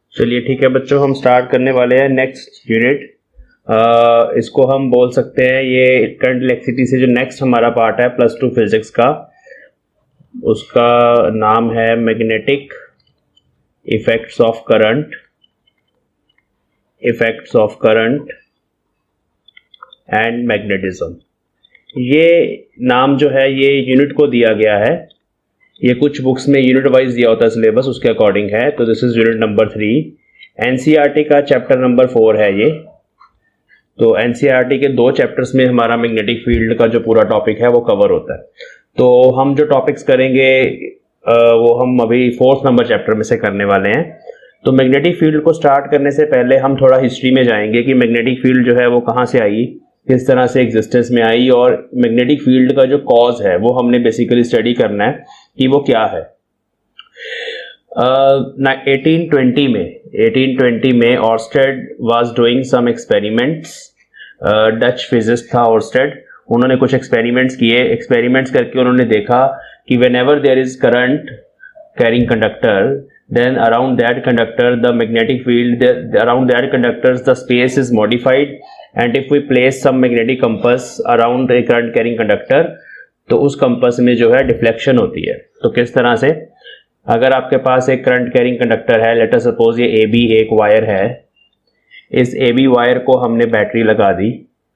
चलिए ठीक है बच्चों, हम स्टार्ट करने वाले हैं नेक्स्ट यूनिट। इसको हम बोल सकते हैं, ये करंट इलेक्ट्रिसिटी से जो नेक्स्ट हमारा पार्ट है +2 फिजिक्स का, उसका नाम है magnetic effects of current and magnetism. ये नाम जो है ये यूनिट को दिया गया है, ये कुछ बुक्स में यूनिट वाइज दिया होता है सिलेबस, उसके अकॉर्डिंग है। तो this is unit number 3, NCERT का चैप्टर नंबर 4 है ये। तो एनसीईआरटी के 2 चैप्टर्स में हमारा मैग्नेटिक फील्ड का जो पूरा टॉपिक है वो कवर होता है। तो हम जो टॉपिक्स करेंगे वो हम अभी 4th नंबर चैप्टर में से करने वाले हैं। तो मैग्नेटिक फील्ड को स्टार्ट करने से पहले हम थोड़ा हिस्ट्री में जाएंगे कि मैग्नेटिक फील्ड जो है वो कहाँ से आई, किस तरह से एग्जिस्टेंस में आई, और मैग्नेटिक फील्ड का जो कॉज है वो हमने बेसिकली स्टडी करना है कि वो क्या है। 1820 में Oersted was doing some experiments. Dutch physicist था ऑर्स्टेड, उन्होंने कुछ एक्सपेरिमेंट्स किए। एक्सपेरिमेंट्स करके उन्होंने देखा कि whenever there is current carrying conductor, then around that conductor the magnetic field around that conductors the space is modified, and if we place some magnetic compass around a current carrying conductor तो उस compass में जो है deflection होती है। तो किस तरह से, अगर आपके पास एक करंट कैरिंग कंडक्टर है, लेट अस सपोज ये AB एक वायर है, इस AB वायर को हमने बैटरी लगा दी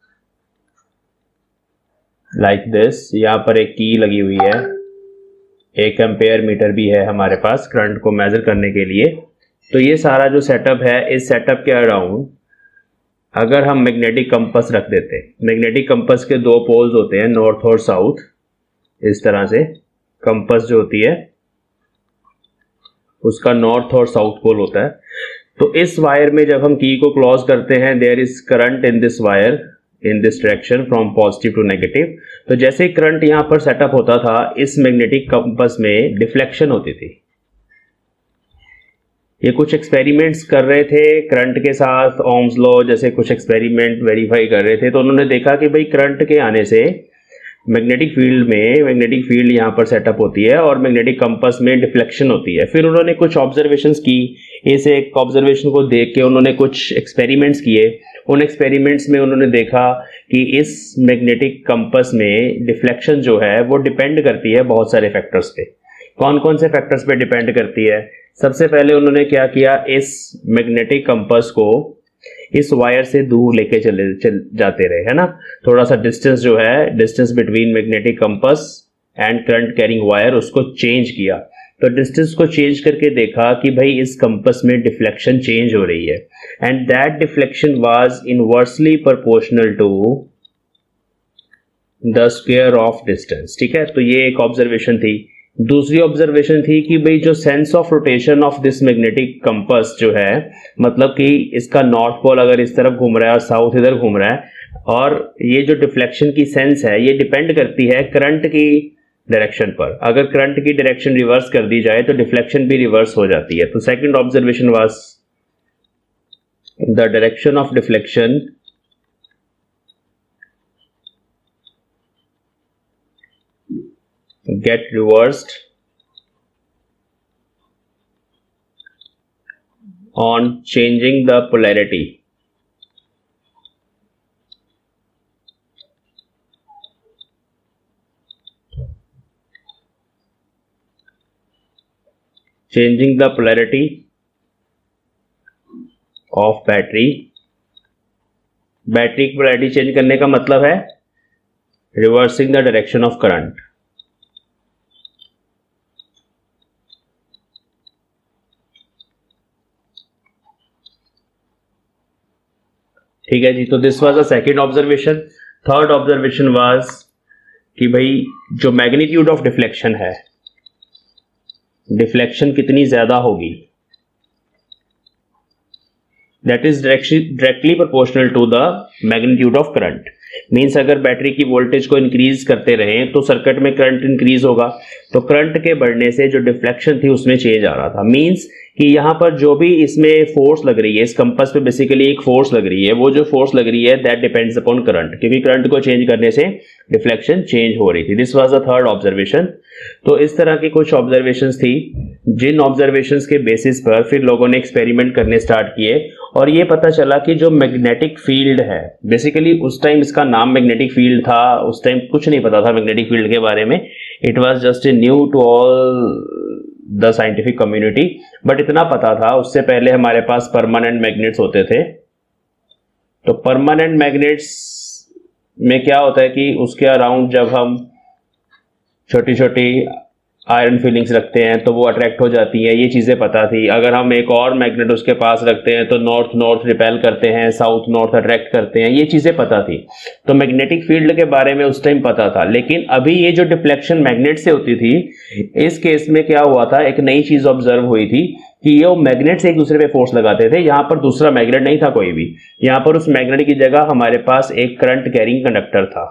लाइक दिस, यहाँ पर एक की लगी हुई है, 1 एम्पेयर मीटर भी है हमारे पास करंट को मेजर करने के लिए। तो ये सारा जो सेटअप है, इस सेटअप के अराउंड अगर हम मैग्नेटिक कंपास रख देते, मैग्नेटिक कंपास के 2 पोल्स होते हैं, नॉर्थ और साउथ। इस तरह से कंपास जो होती है उसका नॉर्थ और साउथ पोल होता है। तो इस वायर में जब हम की को क्लोज करते हैं, there is current in this wire in this direction from positive to negative. तो जैसे ही करंट यहां पर सेटअप होता था, इस मैग्नेटिक कंपास में डिफ्लेक्शन होती थी। ये कुछ एक्सपेरिमेंट्स कर रहे थे करंट के साथ, ओम्स लॉ जैसे कुछ एक्सपेरिमेंट वेरीफाई कर रहे थे। तो उन्होंने देखा कि भाई करंट के आने से मैग्नेटिक फील्ड यहाँ पर सेटअप होती है और मैग्नेटिक कंपास में डिफ्लेक्शन होती है। फिर उन्होंने कुछ ऑब्जर्वेशंस की, इस एक ऑब्जर्वेशन को देख के उन्होंने कुछ एक्सपेरिमेंट्स किए। उन एक्सपेरिमेंट्स में उन्होंने देखा कि इस मैग्नेटिक कंपास में डिफ्लेक्शन जो है वो डिपेंड करती है बहुत सारे फैक्टर्स पे। कौन कौन से फैक्टर्स पे डिपेंड करती है? सबसे पहले उन्होंने क्या किया, इस मैग्नेटिक कंपास को इस वायर से दूर लेके चल जाते रहे, है ना। थोड़ा सा डिस्टेंस जो है, distance between magnetic compass and current carrying wire, उसको चेंज किया। तो डिस्टेंस को चेंज करके देखा कि भाई इस कंपास में डिफ्लेक्शन चेंज हो रही है, and that deflection was inversely proportional to the square of distance. ठीक है, तो ये एक ऑब्जर्वेशन थी। दूसरी ऑब्जर्वेशन थी कि भाई जो sense of rotation of this magnetic compass जो है, मतलब कि इसका नॉर्थ पोल अगर इस तरफ घूम रहा है और साउथ इधर घूम रहा है, और ये जो डिफ्लेक्शन की सेंस है ये डिपेंड करती है करंट की डायरेक्शन पर। अगर करंट की डायरेक्शन रिवर्स कर दी जाए तो डिफ्लेक्शन भी रिवर्स हो जाती है। तो second observation was the direction of deflection get reversed on changing the polarity. Changing the polarity of battery. Battery की पोलैरिटी चेंज करने का मतलब है reversing the direction of current. ठीक है जी, तो this was the second observation. Third observation was कि भाई जो मैग्नीट्यूड ऑफ डिफ्लेक्शन है, डिफ्लेक्शन कितनी ज्यादा होगी, that is directly proportional to the magnitude of current. Means अगर बैटरी की वोल्टेज को इंक्रीज करते रहें तो सर्किट में करंट इंक्रीज होगा, तो करंट के बढ़ने से जो डिफ्लेक्शन थी उसमें चेंज आ रहा था। मीन्स कि यहाँ पर जो भी इसमें फोर्स लग रही है, इस कंपास पे बेसिकली एक फोर्स लग रही है, वो जो फोर्स लग रही है दैट डिपेंड्स अपॉन करंट, क्योंकि करंट को चेंज करने से डिफ्लेक्शन चेंज हो रही थी। This was the third observation. तो इस तरह की कुछ ऑब्जर्वेशंस थी, जिन ऑब्जर्वेशंस के बेसिस पर फिर लोगों ने एक्सपेरिमेंट करने स्टार्ट किए और ये पता चला कि जो मैग्नेटिक फील्ड है, बेसिकली उस टाइम इसका नाम मैग्नेटिक फील्ड था, उस टाइम कुछ नहीं पता था मैग्नेटिक फील्ड के बारे में। It was just a new to all the scientific community, but इतना पता था उससे पहले हमारे पास परमानेंट मैग्नेट्स होते थे। तो परमानेंट मैग्नेट्स में क्या होता है कि उसके अराउंड जब हम छोटी छोटी आयरन फीलिंग्स रखते हैं तो वो अट्रैक्ट हो जाती है, ये चीज़ें पता थी। अगर हम एक और मैग्नेट उसके पास रखते हैं तो नॉर्थ नॉर्थ रिपेल करते हैं, साउथ नॉर्थ अट्रैक्ट करते हैं, ये चीज़ें पता थी। तो मैग्नेटिक फील्ड के बारे में उस टाइम पता था। लेकिन अभी ये जो डिफ्लेक्शन मैग्नेट से होती थी, इस केस में क्या हुआ था, एक नई चीज़ ऑब्जर्व हुई थी कि ये मैग्नेट्स एक दूसरे पे फोर्स लगाते थे। यहाँ पर दूसरा मैग्नेट नहीं था कोई भी, यहाँ पर उस मैग्नेट की जगह हमारे पास एक करंट कैरिंग कंडक्टर था।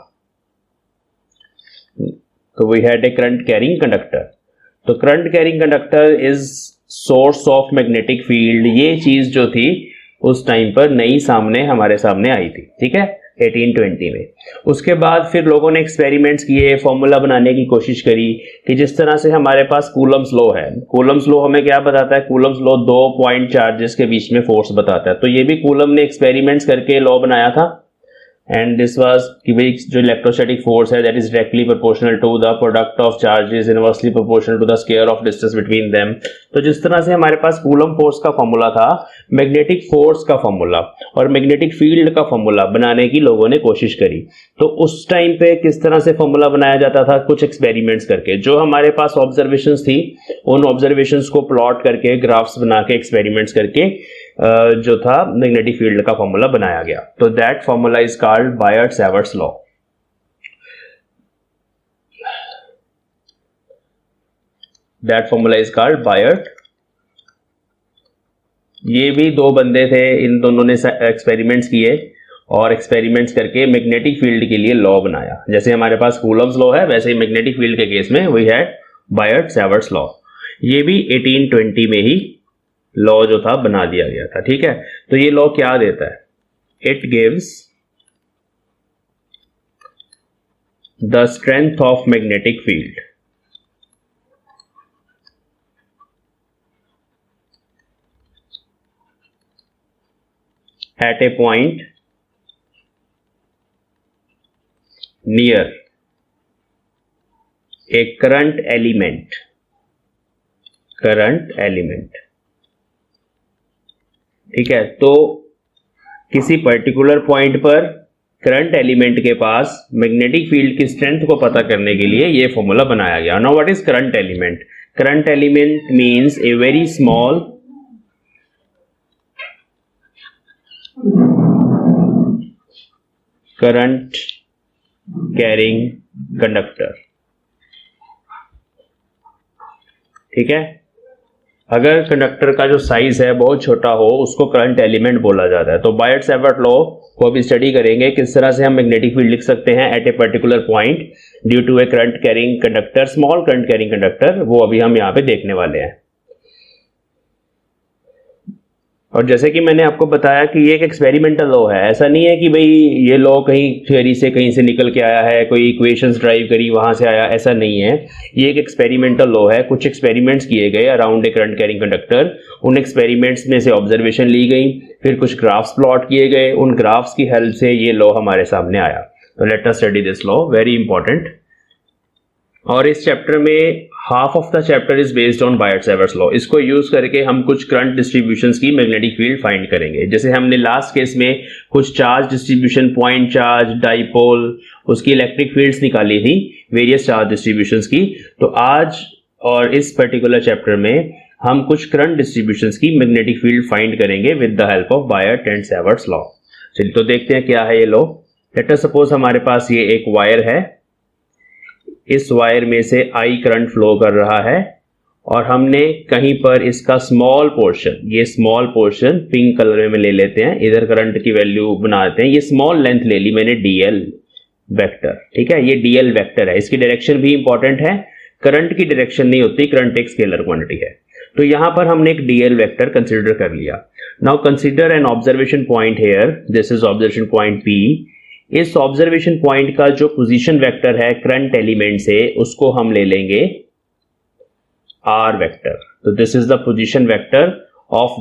तो we had a current carrying conductor. तो current carrying conductor is source of magnetic field. ये चीज जो थी उस टाइम पर नई हमारे सामने आई थी, ठीक है, 1820 में। उसके बाद फिर लोगों ने एक्सपेरिमेंट्स किए, फॉर्मूला बनाने की कोशिश करी कि जिस तरह से हमारे पास कूलम्स लॉ है। कूलम्स लॉ हमें क्या बताता है? कूलम्स लॉ 2 पॉइंट चार्जेस के बीच में फोर्स बताता है। तो ये भी कूलम ने एक्सपेरिमेंट्स करके लॉ बनाया था। एंड दिस वाज कि भाई जो इलेक्ट्रोस्टैटिक फोर्स है that is directly proportional to the product of charges inversely proportional to the square of distance between them. तो जिस तरह से हमारे पास कूलम फोर्स का फॉर्मूला था, मैग्नेटिक फोर्स का फॉर्मूला और मैग्नेटिक फील्ड का फॉर्मूला बनाने की लोगों ने कोशिश करी। तो उस टाइम पे किस तरह से फॉर्मूला बनाया जाता था? कुछ एक्सपेरिमेंट्स करके। जो हमारे पास ऑब्जर्वेशंस थी, उन ऑब्जर्वेशंस को प्लॉट करके, ग्राफ्स बना के, एक्सपेरिमेंट्स करके जो था मैग्नेटिक फील्ड का फॉर्मूला बनाया गया। तो that formula is called Biot Savart's law. That formula is called Biot. ये भी 2 बंदे थे, इन दोनों ने एक्सपेरिमेंट्स किए और एक्सपेरिमेंट्स करके मैग्नेटिक फील्ड के लिए लॉ बनाया। जैसे हमारे पास कूलम्स लॉ है, वैसे ही मैग्नेटिक फील्ड के केस में वी हैड बायट-सैवर्ट्स लॉ। ये भी 1820 में ही लॉ जो था बना दिया गया था, ठीक है। तो ये लॉ क्या देता है? It gives the strength of magnetic field at a point near a current element. ठीक है, तो किसी पर्टिकुलर पॉइंट पर करंट एलिमेंट के पास मैग्नेटिक फील्ड की स्ट्रेंथ को पता करने के लिए यह फॉर्मूला बनाया गया। Now what is current element? Current element means a very small current carrying conductor. ठीक है, अगर कंडक्टर का जो साइज है बहुत छोटा हो उसको करंट एलिमेंट बोला जाता है। तो बायट-सैवर्ट लॉ को अभी स्टडी करेंगे, किस तरह से हम मैग्नेटिक फील्ड लिख सकते हैं at a particular point due to a current carrying conductor, small current carrying conductor. वो अभी हम यहाँ पे देखने वाले हैं। और जैसे कि मैंने आपको बताया कि ये एक एक्सपेरिमेंटल लॉ है। ऐसा नहीं है कि भाई ये लॉ कहीं थ्योरी से कहीं से निकल के आया है, कोई इक्वेशंस ड्राइव करी वहां से आया, ऐसा नहीं है। ये एक एक्सपेरिमेंटल लॉ है। कुछ एक्सपेरिमेंट्स किए गए around a current carrying conductor. उन एक्सपेरिमेंट्स में से ऑब्जर्वेशन ली गई, फिर कुछ ग्राफ्स प्लॉट किए गए, उन ग्राफ्स की हेल्प से ये लॉ हमारे सामने आया। तो let us study this law, very important. और इस चैप्टर में half of the chapter is based on Biot Savart's law. इसको यूज करके हम कुछ करंट डिस्ट्रीब्यूशंस की मैग्नेटिक फील्ड फाइंड करेंगे। जैसे हमने लास्ट केस में कुछ charge distribution, point charge, dipole, उसकी इलेक्ट्रिक फील्ड्स निकाली थी वेरियस चार्ज डिस्ट्रीब्यूशंस की। तो आज और इस पर्टिकुलर चैप्टर में हम कुछ करंट डिस्ट्रीब्यूशंस की मैग्नेटिक फील्ड फाइंड करेंगे with the help of Biot Savart's law. चलिए तो देखते हैं क्या है ये लॉ। लेट अस सपोज हमारे पास ये एक वायर है, इस वायर में से आई करंट फ्लो कर रहा है और हमने कहीं पर इसका स्मॉल पोर्शन, ये स्मॉल पोर्शन पिंक कलर में ले लेते हैं, इधर करंट की वैल्यू बना देते हैं। ये स्मॉल लेंथ ले ली मैंने डीएल वेक्टर। ठीक है, ये डीएल वेक्टर है। इसकी डायरेक्शन भी इंपॉर्टेंट है। करंट की डायरेक्शन नहीं होती, करंट एक स्केलर क्वांटिटी है। तो यहां पर हमने एक डीएल वेक्टर कंसिडर कर लिया। Now consider an observation point here, this is observation point P. इस ऑब्जर्वेशन पॉइंट का जो पोजीशन वेक्टर है करंट एलिमेंट से, उसको हम ले लेंगे आर वेक्टर। तो this is the position vector of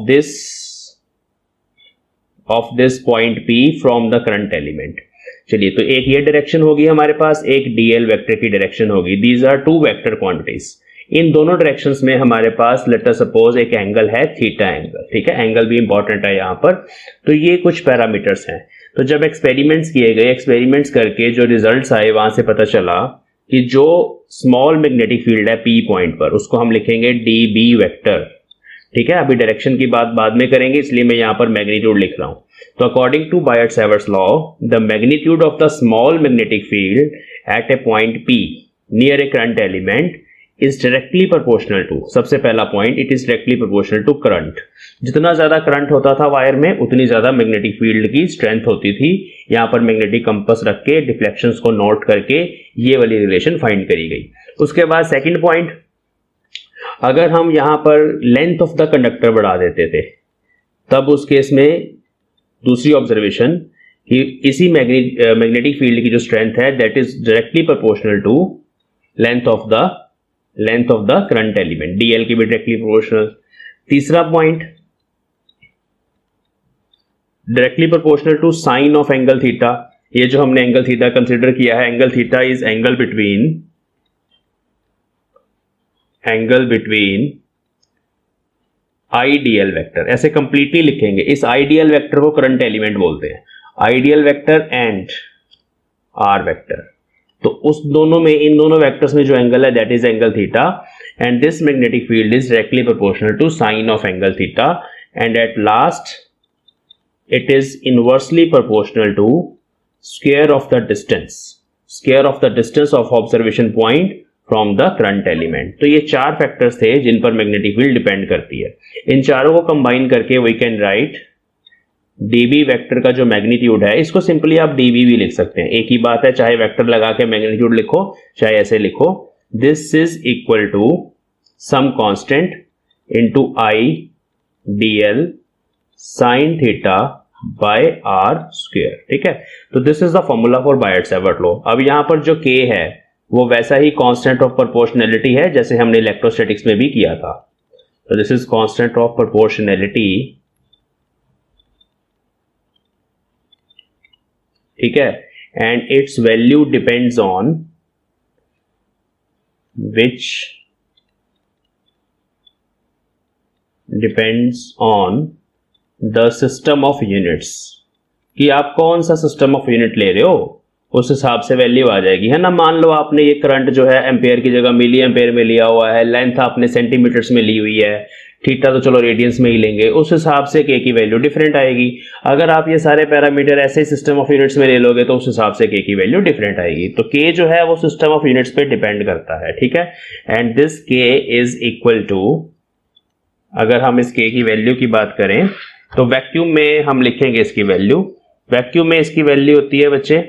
this point P from the current element. चलिए, तो एक ये डायरेक्शन होगी हमारे पास, एक डीएल वेक्टर की डायरेक्शन होगी। These are two vector quantities. इन दोनों डायरेक्शंस में हमारे पास लेट अस सपोज एक एंगल है थीटा एंगल, ठीक है, एंगल भी इंपॉर्टेंट है यहां पर। तो ये कुछ पैरामीटर्स हैं। तो जब एक्सपेरिमेंट्स किए गए, एक्सपेरिमेंट्स करके जो रिजल्ट्स आए वहां से पता चला कि जो स्मॉल मैग्नेटिक फील्ड है पी पॉइंट पर, उसको हम लिखेंगे डी बी वेक्टर, ठीक है। अभी डायरेक्शन की बात बाद में करेंगे, इसलिए मैं यहां पर मैग्नीट्यूड लिख रहा हूं। तो according to Biot Savart's law, the magnitude of the small magnetic field at a point P near a current element is directly proportional to, सबसे पहला point, it is directly proportional to current. जितना ज्यादा current होता था wire में, उतनी ज्यादा magnetic field की स्ट्रेंथ होती थी। यहां पर मैग्नेटिक कंपास रख के डिफ्लेक्शंस को नोट करके ये वाली रिलेशन फाइंड करी गई। उसके बाद सेकंड पॉइंट, अगर हम यहां पर लेंथ ऑफ द कंडक्टर बढ़ा देते थे, तब उस केस में दूसरी ऑब्जर्वेशन कि इसी मैग्नेटिक फील्ड की जो स्ट्रेंथ है that is directly proportional to length of the current element, DL की भी डायरेक्टली प्रोपोर्शनल। तीसरा point, directly proportional to sine of angle theta. ये जो हमने एंगल थीटा कंसिडर किया है, angle theta is angle between IDL vector, ऐसे completely लिखेंगे। इस आईडीएल वेक्टर को करंट एलिमेंट बोलते हैं, IDL vector and R vector. तो उस दोनों में, इन दोनों वेक्टर्स में जो एंगल है that is angle theta, and this magnetic field is directly proportional to sine of angle theta, and at last it is inversely proportional to square of the distance of observation point from the current element. तो ये चार factors थे जिन पर magnetic field depend करती है। इन चारों को combine करके we can write DB vector का जो मैग्नीट्यूड है, इसको सिंपली आप डीबी भी लिख सकते हैं, एक ही बात है, चाहे वेक्टर लगा के मैग्नीट्यूड लिखो चाहे ऐसे लिखो। This is equal to some constant into I DL sine theta by R square, ठीक है। तो this is the formula for Biot Savart law. अब यहां पर जो के है वो वैसा ही कांस्टेंट ऑफ प्रोपोर्शनैलिटी है जैसे हमने इलेक्ट्रोस्टैटिक्स में भी किया था। तो this is constant of proportionality, ठीक है, and its value depends on the system of units, कि आप कौन सा सिस्टम ऑफ यूनिट ले रहे हो, उस हिसाब से वैल्यू आ जाएगी, है ना। मान लो आपने ये करंट जो है एम्पेयर की जगह मिली एम्पेयर में लिया हुआ है, लेंथ आपने सेंटीमीटर्स में ली हुई है, थीटा तो चलो रेडियंस में ही लेंगे, उस हिसाब से के की वैल्यू डिफरेंट आएगी। अगर आप ये सारे पैरामीटर ऐसे सिस्टम ऑफ यूनिट्स में ले लोगे तो उस हिसाब से के की वैल्यू डिफरेंट आएगी। तो के जो है वो सिस्टम ऑफ यूनिट्स पे डिपेंड करता है, ठीक है। And this K is equal to, अगर हम इस के की वैल्यू की बात करें तो वैक्यूम में हम लिखेंगे इसकी वैल्यू। वैक्यूम में इसकी वैल्यू होती है बच्चे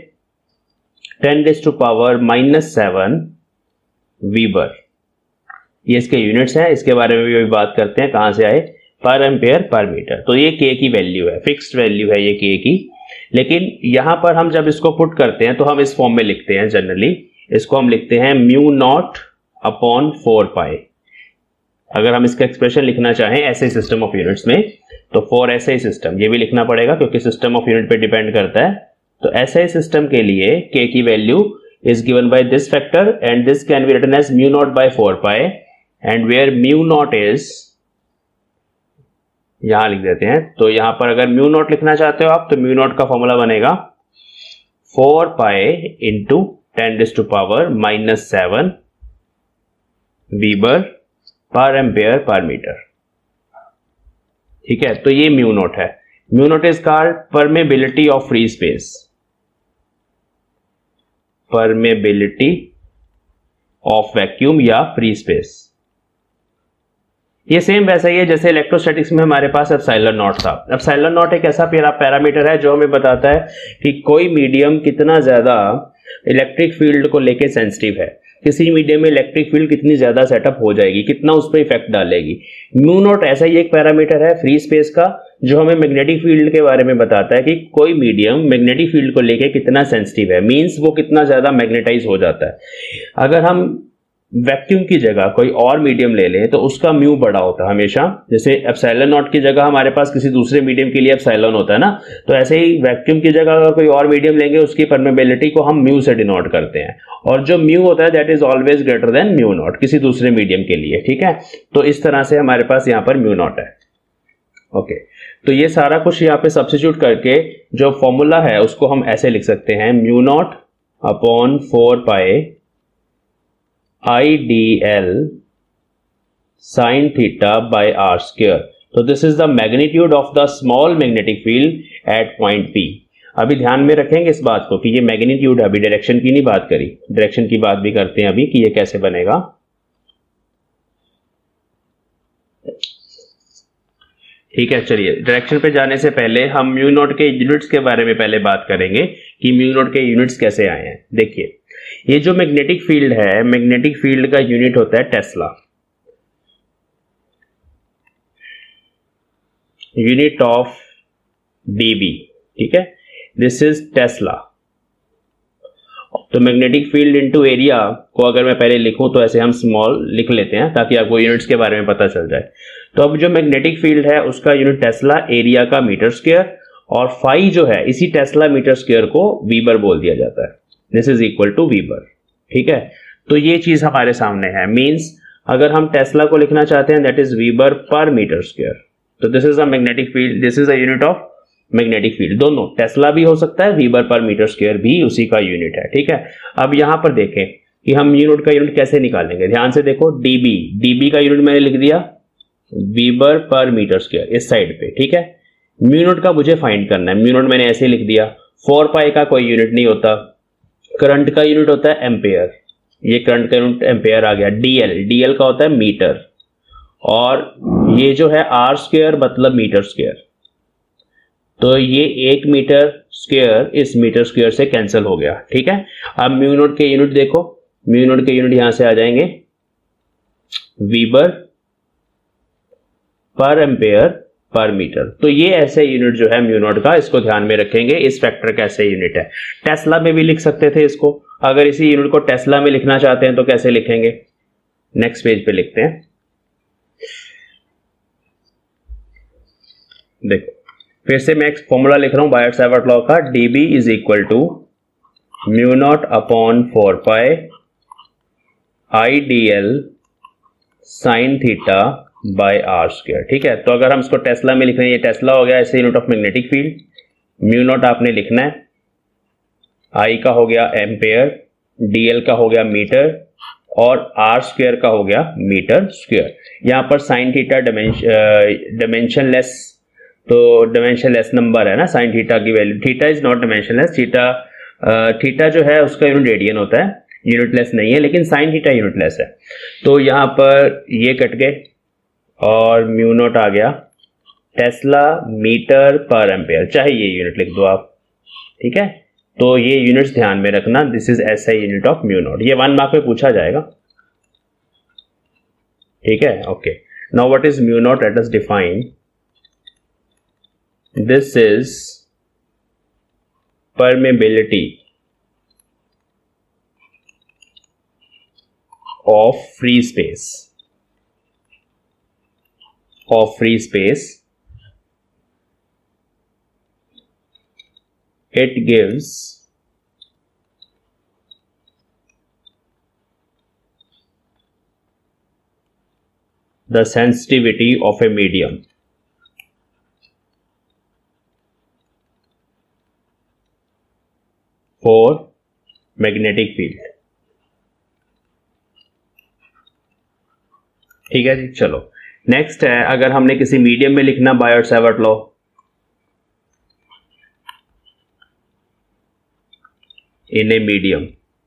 10⁻⁻7 वीबर। ये इसके यूनिट्स हैं, इसके बारे में भी बात करते हैं, कहां से आए, पर एम्पेयर पर मीटर। तो ये के की वैल्यू है, फिक्स्ड वैल्यू है ये के की। लेकिन यहां पर हम जब इसको पुट करते हैं तो हम इस फॉर्म में लिखते हैं, जनरली इसको हम लिखते हैं μ0/4π। अगर हम इसका एक्सप्रेशन लिखना चाहें ऐसे सिस्टम ऑफ यूनिट्स में तो फॉर ऐसे सिस्टम, ये भी लिखना पड़ेगा क्योंकि सिस्टम ऑफ यूनिट पे डिपेंड करता है। तो ऐसे सिस्टम के लिए के की value is given by this factor and this can be written as μ0/4π and where μ0 is, यहां लिख देते हैं। तो यहां पर अगर μ0 लिखना चाहते हो आप तो μ0 का फॉर्मूला बनेगा 4π into 10⁻⁻7 वीबर per ampere per metre, ठीक है। तो ये μ0 है। μ0 is called permeability of free space, permeability of vacuum या फ्री स्पेस। ये सेम वैसा ही है जैसे इलेक्ट्रोस्टैटिक्स में हमारे पास एप्सिलॉन नॉट था। एप्सिलॉन नॉट एक ऐसा पैरामीटर है जो हमें बताता है कि कोई मीडियम कितना ज्यादा इलेक्ट्रिक फील्ड को लेके सेंसिटिव है। किसी मीडियम में इलेक्ट्रिक फील्ड कितनी ज्यादा सेटअप हो जाएगी, कितना उस पर इफेक्ट डालेगी। म्यू नॉट ऐसा ही एक पैरामीटर है फ्री स्पेस का जो हमें मैग्नेटिक फील्ड के बारे में बताता है कि कोई मीडियम मैग्नेटिक फील्ड को लेके कितना सेंसिटिव है, मींस वो कितना ज्यादा मैग्नेटाइज हो जाता है। अगर हम वैक्यूम की जगह कोई और मीडियम ले लें तो उसका म्यू बड़ा होता है हमेशा, जैसे एप्सिलॉन नॉट की जगह हमारे पास किसी दूसरे मीडियम के लिए एप्सिलॉन होता है ना, तो ऐसे ही वैक्यूम की जगह अगर कोई और मीडियम लेंगे उसकी परमेबिलिटी को हम म्यू से डिनोट करते हैं, और जो म्यू होता है that is always greater than mu naught किसी दूसरे मीडियम के लिए। ठीक है, तो इस तरह से हमारे पास यहाँ पर म्यू नॉट है। ओके, तो ये सारा कुछ यहाँ पे सब्स्टिट्यूट करके जो फॉर्मूला है उसको हम ऐसे लिख सकते हैं, mu naught upon 4 pi IDL sin theta by r square। तो this is the magnitude of the small magnetic field at point P। अभी ध्यान में रखेंगे इस बात को कि ये मैग्नीट्यूड है, अभी डायरेक्शन की नहीं बात करी, डायरेक्शन की बात भी करते हैं अभी कि ये कैसे बनेगा। ठीक है, चलिए डायरेक्शन पे जाने से पहले हम म्यू नॉट के यूनिट्स के बारे में पहले बात करेंगे कि म्यू नॉट के यूनिट्स कैसे आए हैं। देखिए, ये जो मैग्नेटिक फील्ड है, मैग्नेटिक फील्ड का यूनिट होता है टेस्ला, यूनिट ऑफ डीबी। ठीक है, दिस इज टेस्ला। तो मैग्नेटिक फील्ड इनटू एरिया को अगर मैं पहले लिखूं तो ऐसे हम स्मॉल लिख लेते हैं ताकि आपको यूनिट्स के बारे में पता चल जाए। तो अब जो मैग्नेटिक फील्ड है उसका यूनिट टेस्ला, एरिया का मीटर स्क्वायर, और फाई जो है इसी टेस्ला मीटर स्क्वायर को वीबर बोल दिया जाता है, this is equal to weber. ठीक है, तो ये चीज हमारे सामने है, मींस अगर हम टेस्ला को लिखना चाहते हैं that is weber per metre square. तो this is a magnetic field, this is a unit of magnetic field. दोनों टेस्ला भी हो सकता है, वीबर पर मीटर स्क्वायर भी उसी का यूनिट है। ठीक है, अब यहां पर देखें कि हम म्यू नॉट का यूनिट कैसे निकालेंगे। ध्यान से देखो, डीबी, डीबी का यूनिट मैंने लिख दिया वीबर पर मीटर स्क्वायर इस साइड पे। ठीक है, म्यू नॉट का मुझे फाइंड करना है, म्यू नॉट मैंने ऐसे लिख दिया। 4 पाई का कोई यूनिट नहीं होता, करंट का यूनिट होता है एम्पेयर, ये करंट का यूनिट एम्पेयर आ गया। डीएल, डीएल का होता है मीटर, और ये जो है आर स्क्वायर मतलब मीटर स्क्वायर, तो ये 1 मीटर स्क्वायर इस मीटर स्क्वायर से कैंसिल हो गया। ठीक है, अब म्यू नॉट के यूनिट देखो, म्यू नॉट के यूनिट यहां से आ जाएंगे वीबर पर एम्पेयर पर मीटर। तो ये ऐसे यूनिट जो है म्यू नॉट का, इसको ध्यान में रखेंगे। इस फैक्टर का ऐसे यूनिट है, टेस्ला में भी लिख सकते थे इसको। अगर इसी यूनिट को टेस्ला में लिखना चाहते हैं तो कैसे लिखेंगे, नेक्स्ट पेज पे लिखते हैं। देखो फिर से मैं एक फॉर्मूला लिख रहा हूं बायट-सावर्ट लॉ का, dB is equal to mu naught upon 4 pi IDL sine theta by R square. ठीक है, तो अगर हम इसको टेस्ला में लिख रहे हैं, ये टेस्ला हो गया ऐसे unit of magnetic field, mu naught आपने लिखना है, आई का हो गया एम्पेयर, डीएल का हो गया मीटर, और आर स्क्वायर का हो गया मीटर स्क्वायर। यहां पर साइन थीटा डायमेंशनलेस, तो डायमेंशनलेस नंबर है ना साइन थीटा की value, theta is not dimensionless, theta जो है उसका यूनिट रेडियन होता है, यूनिटलेस नहीं है, लेकिन साइन थीटा यूनिटलेस है। तो यहां पर ये कट गए और म्यू नॉट आ गया टेस्ला मीटर पर एम्पेयर, चाहे ये यूनिट लिख दो आप। ठीक है, तो ये यूनिट्स ध्यान में रखना, this is SI unit of mu naught, ये 1 मार्क में पूछा जाएगा। ठीक है, okay, now what is mu naught, let us define, this is permeability of free space, it gives the sensitivity of a medium for magnetic field। ठीक है जी, चलो next है, अगर हमने किसी मीडियम में लिखना Biot Savart law, in a medium,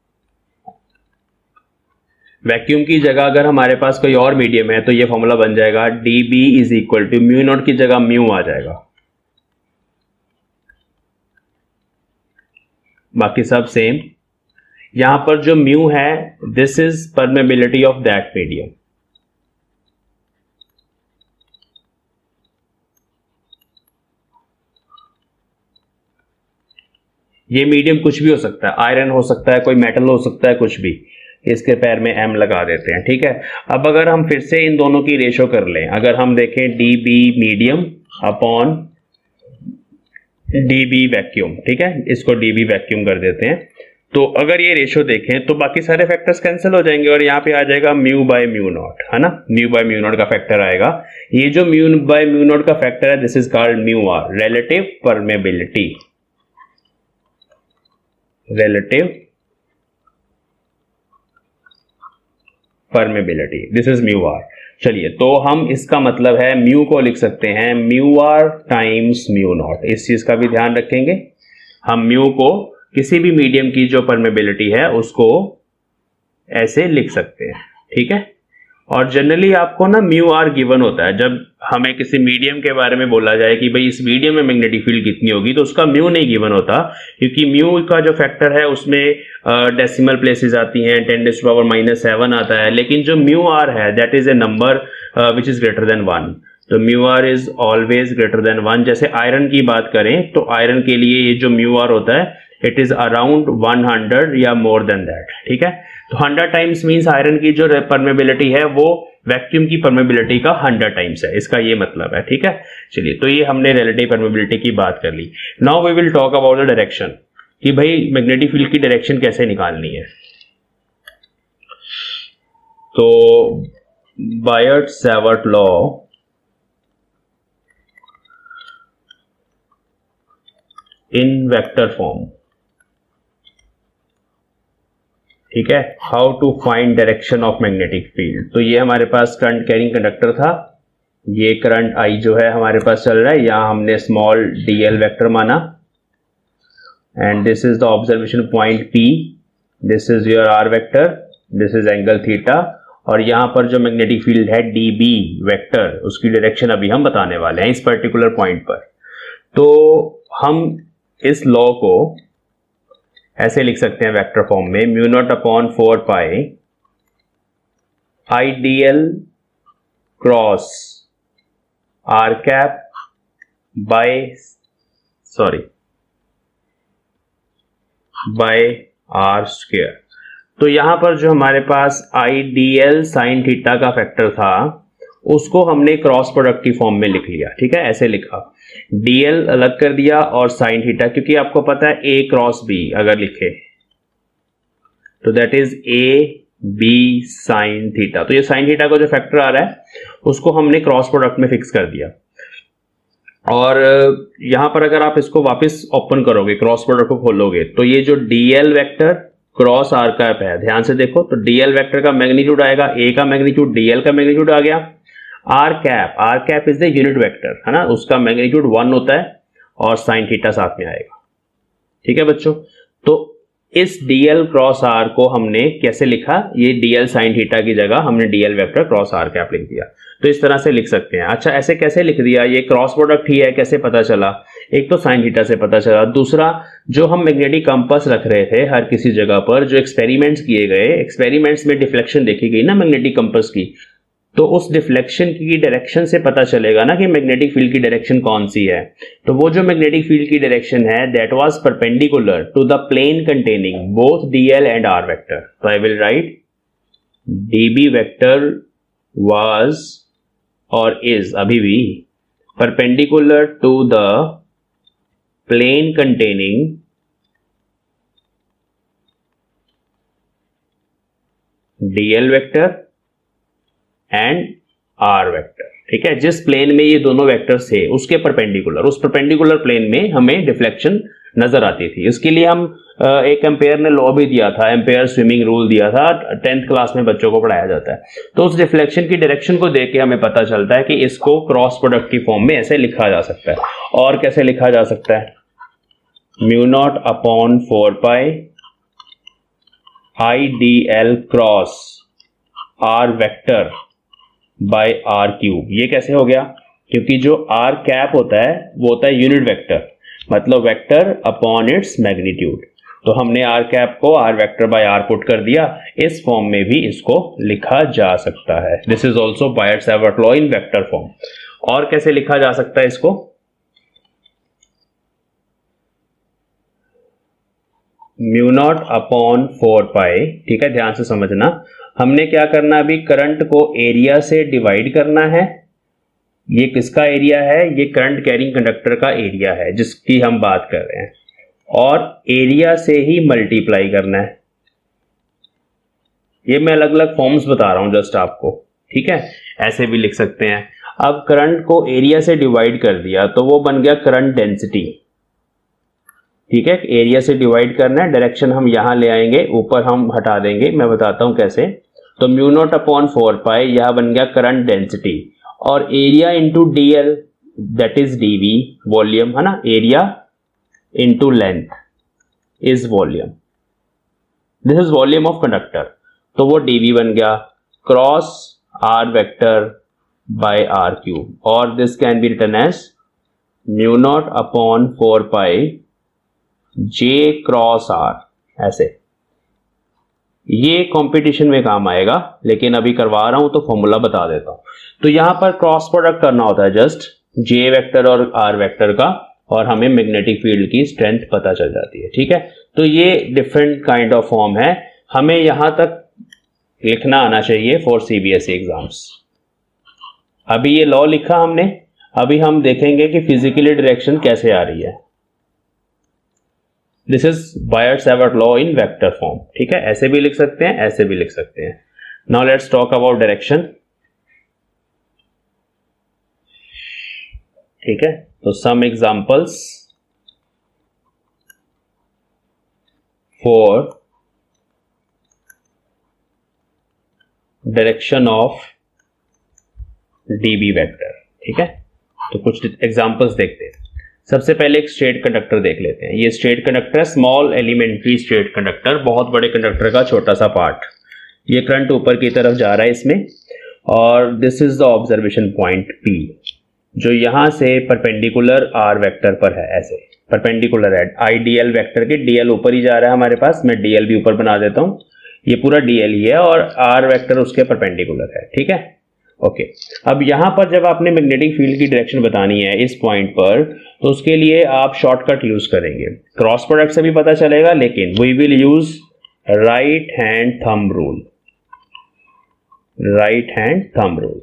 vacuum की जगह अगर हमारे पास कोई और मीडियम है तो ये फॉर्मूला बन जाएगा dB is equal to mu naught की जगह म्यू आ जाएगा, बाकी सब सेम। यहां पर जो म्यू है this is permeability of that medium. ये मीडियम कुछ भी हो सकता है, आयरन हो सकता है, कोई मेटल हो सकता है, कुछ भी। इसके पैर में एम लगा देते हैं, ठीक है। अब अगर हम फिर से इन दोनों की रेशो कर लें, अगर हम देखें D B medium upon D B vacuum, ठीक है, इसको डी बी वैक्यूम कर देते हैं। तो अगर ये रेशो देखें तो बाकी सारे फैक्टर्स कैंसिल हो जाएंगे और यहाँ पे आ जाएगा म्यू बाय म्यू नॉट, है ना, म्यू बाय म्यू नॉट का फैक्टर आएगा। ये जो म्यू बाय म्यू नॉट का फैक्टर है this is called mu R, relative permeability, relative permeability, this is mu r। चलिए, तो हम इसका मतलब है म्यू को लिख सकते हैं mu R times mu naught. इस चीज का भी ध्यान रखेंगे, हम म्यू को किसी भी मीडियम की जो परमेबिलिटी है उसको ऐसे लिख सकते हैं, ठीक है। और जनरली आपको ना म्यू आर गिवन होता है, जब हमें किसी मीडियम के बारे में बोला जाए कि भाई इस मीडियम में मैग्नेटिक फील्ड कितनी होगी, तो उसका म्यू नहीं गिवन होता, क्योंकि म्यू का जो फैक्टर है उसमें डेसिमल प्लेसेस आती हैं, 10⁻⁻7 आता है, लेकिन जो म्यू आर है that is a number which is greater than 1। तो mu R is always greater than 1। जैसे आयरन की बात करें तो आयरन के लिए ये जो म्यू आर होता है इट इज अराउंड 100 या मोर देन दैट, ठीक है। तो 100 टाइम्स मींस आयरन की जो परमेबिलिटी है वो वैक्यूम की परमेबिलिटी का 100 टाइम्स है, इसका ये मतलब है, ठीक है। चलिए, तो ये हमने रिलेटिव परमेबिलिटी की बात कर ली। Now we will talk about the direction, कि भाई मैग्नेटिक फील्ड की डायरेक्शन कैसे निकालनी है। तो Biot Savart law in vector form, ठीक है, how to find direction of magnetic field. तो ये हमारे पास करंट कैरिंग कंडक्टर था, ये करंट आई जो है हमारे पास चल रहा है, यहां हमने स्मॉल डीएल वेक्टर माना, and this is the observation point P, this is your R vector, this is angle theta, और यहां पर जो मैग्नेटिक फील्ड है डी बी वेक्टर, उसकी डायरेक्शन अभी हम बताने वाले हैं इस पर्टिकुलर पॉइंट पर। तो हम इस लॉ को ऐसे लिख सकते हैं वेक्टर फॉर्म में, mu naught upon 4 pi I D L cross R cap by R square. तो यहां पर जो हमारे पास I D L sine theta का फैक्टर था उसको हमने क्रॉस प्रोडक्ट की फॉर्म में लिख लिया, ठीक है, ऐसे लिखा, डीएल अलग कर दिया और साइन थीटा, क्योंकि आपको पता है ए क्रॉस बी अगर लिखे तो that is A B sine theta. तो ये साइन थीटा का जो फैक्टर आ रहा है उसको हमने क्रॉस प्रोडक्ट में फिक्स कर दिया। और यहां पर अगर आप इसको वापस ओपन करोगे, क्रॉस प्रोडक्ट को खोलोगे, तो ये जो DL vector cross R cap है, ध्यान से देखो, तो डीएल वेक्टर का मैग्नीट्यूड आएगा, ए का मैग्नीट्यूड, डीएल का मैग्नीट्यूड आ गया। R cap is the unit vector, है ना, उसका मैग्नीट्यूड 1 होता है और साइन थीटा साथ में आएगा, ठीक है बच्चों। तो इस डीएल क्रॉस आर को हमने कैसे लिखा, ये डीएल साइन थीटा की जगह हमने DL vector cross R cap लिख दिया। तो इस तरह से लिख सकते हैं। अच्छा, ऐसे कैसे लिख दिया, ये क्रॉस प्रोडक्ट ही है, कैसे पता चला, एक तो साइन थीटा से पता चला, दूसरा जो हम मैग्नेटिक कंपास रख रहे थे हर किसी जगह पर, जो एक्सपेरिमेंट्स किए गए, एक्सपेरिमेंट्स में डिफ्लेक्शन देखी गई ना मैग्नेटिक कंपास की, तो उस डिफ्लेक्शन की डायरेक्शन से पता चलेगा ना कि मैग्नेटिक फील्ड की डायरेक्शन कौन सी है। तो वो जो मैग्नेटिक फील्ड की डायरेक्शन है that was perpendicular to the plane containing both DL and R vector. तो I will write DB vector was और इज अभी भी perpendicular to the plane containing DL vector and R vector, ठीक है। जिस plane में ये दोनों वेक्टर्स थे उसके परपेंडिकुलर, उस परपेंडिकुलर प्लेन में हमें डिफ्लेक्शन नजर आती थी। इसके लिए हम एक एम्पेयर ने लॉ भी दिया था, एम्पेयर स्विमिंग रूल दिया था, 10th क्लास में बच्चों को पढ़ाया जाता है। तो उस डिफ्लेक्शन की डायरेक्शन को देख के हमें पता चलता है कि इसको क्रॉस प्रोडक्ट की फॉर्म में ऐसे लिखा जा सकता है। और कैसे लिखा जा सकता है, mu naught upon 4 pi I D L cross R vector by R cube. ये कैसे हो गया, क्योंकि जो आर कैप होता है वो होता है यूनिट वेक्टर, मतलब वेक्टर अपॉन इट्स मैग्नीट्यूड, तो हमने आर कैप को R vector by R put कर दिया, इस फॉर्म में भी इसको लिखा जा सकता है। This is also Biot Savart law in vector form. और कैसे लिखा जा सकता है इसको, म्यू नॉट अपॉन 4 पाई, ठीक है, ध्यान से समझना। हमने क्या करना, अभी करंट को एरिया से डिवाइड करना है। ये किसका एरिया है, ये करंट कैरिंग कंडक्टर का एरिया है जिसकी हम बात कर रहे हैं, और एरिया से ही मल्टीप्लाई करना है। ये मैं अलग अलग फॉर्म्स बता रहा हूं जस्ट आपको, ठीक है, ऐसे भी लिख सकते हैं। अब करंट को एरिया से डिवाइड कर दिया तो वो बन गया करंट डेंसिटी, ठीक है। एरिया से डिवाइड करना है, डायरेक्शन हम यहां ले आएंगे, ऊपर हम हटा देंगे, मैं बताता हूं कैसे। तो म्यू नॉट अपॉन 4 पाई, यह बन गया करंट डेंसिटी, और area into DL that is DV, volume है ना, area into length is volume, this is volume of conductor, तो वो डीवी बन गया cross R vector by R cube, और this can be written as mu naught upon 4 pi J cross R, ऐसे। ये competition में काम आएगा, लेकिन अभी करवा रहा हूं तो फॉर्मूला बता देता हूं। तो यहां पर क्रॉस प्रोडक्ट करना होता है जस्ट जे वेक्टर और आर वेक्टर का, और हमें मैग्नेटिक फील्ड की स्ट्रेंथ पता चल जाती है, ठीक है। तो ये डिफरेंट काइंड ऑफ फॉर्म है, हमें यहां तक लिखना आना चाहिए फॉर सीबीएसई एग्जाम्स। अभी ये लॉ लिखा हमने, अभी हम देखेंगे कि फिजिकली डायरेक्शन कैसे आ रही है। This is Biot Savart law in vector form, ठीक है, ऐसे भी लिख सकते हैं, ऐसे भी लिख सकते हैं। Now let's talk about direction, ठीक है। तो some examples for direction of DB vector, ठीक है। तो कुछ एग्जांपल्स देखते हैं। सबसे पहले एक स्ट्रेट कंडक्टर देख लेते हैं। ये straight conductor, small elementary straight conductor, बहुत बड़े कंडक्टर का छोटा सा पार्ट। ये करंट ऊपर की तरफ जा रहा है इसमें, और this is the observation point P, जो यहां से परपेंडिकुलर आर वेक्टर पर है, ऐसे परपेंडिकुलर है। आईडीएल वेक्टर के डीएल ऊपर ही जा रहा है हमारे पास, मैं डीएल भी ऊपर बना देता हूं, ये पूरा डीएल ही है और आर वेक्टर उसके परपेंडिकुलर है, ठीक है, ओके। अब यहां पर जब आपने मैग्नेटिक फील्ड की डायरेक्शन बतानी है इस पॉइंट पर, तो उसके लिए आप शॉर्टकट यूज करेंगे। क्रॉस प्रोडक्ट से भी पता चलेगा, लेकिन we will use right hand thumb rule, right hand thumb rule.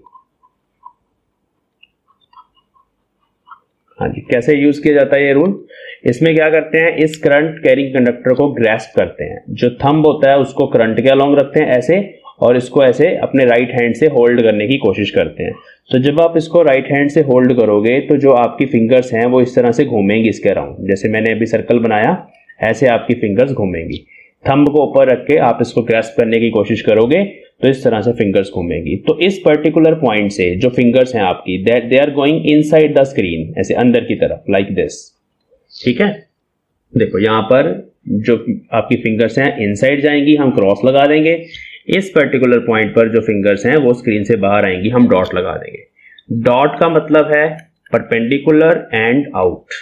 हाँ जी, कैसे यूज किया जाता है ये रूल, इसमें क्या करते हैं, इस करंट कैरिंग कंडक्टर को ग्रैस्प करते हैं, जो थंब होता है उसको करंट के अलोंग रखते हैं ऐसे, और इसको ऐसे अपने राइट हैंड से होल्ड करने की कोशिश करते हैं। तो जब आप इसको राइट हैंड से होल्ड करोगे तो जो आपकी फिंगर्स हैं वो इस तरह से घूमेंगी इसके अराउंड, जैसे मैंने अभी सर्कल बनाया, ऐसे आपकी फिंगर्स घूमेंगी। थंब को ऊपर रख के आप इसको ग्रैस्प करने की कोशिश करोगे तो इस तरह से फिंगर्स घूमेंगी। तो इस पर्टिकुलर पॉइंट से जो फिंगर्स हैं आपकी, they are going inside the screen, ऐसे अंदर की तरफ, लाइक दिस, ठीक है। देखो यहाँ पर जो आपकी फिंगर्स हैं इनसाइड जाएंगी, हम क्रॉस लगा देंगे। इस पर्टिकुलर पॉइंट पर जो फिंगर्स हैं वो स्क्रीन से बाहर आएंगी, हम डॉट लगा देंगे। डॉट का मतलब है परपेंडिकुलर एंड आउट,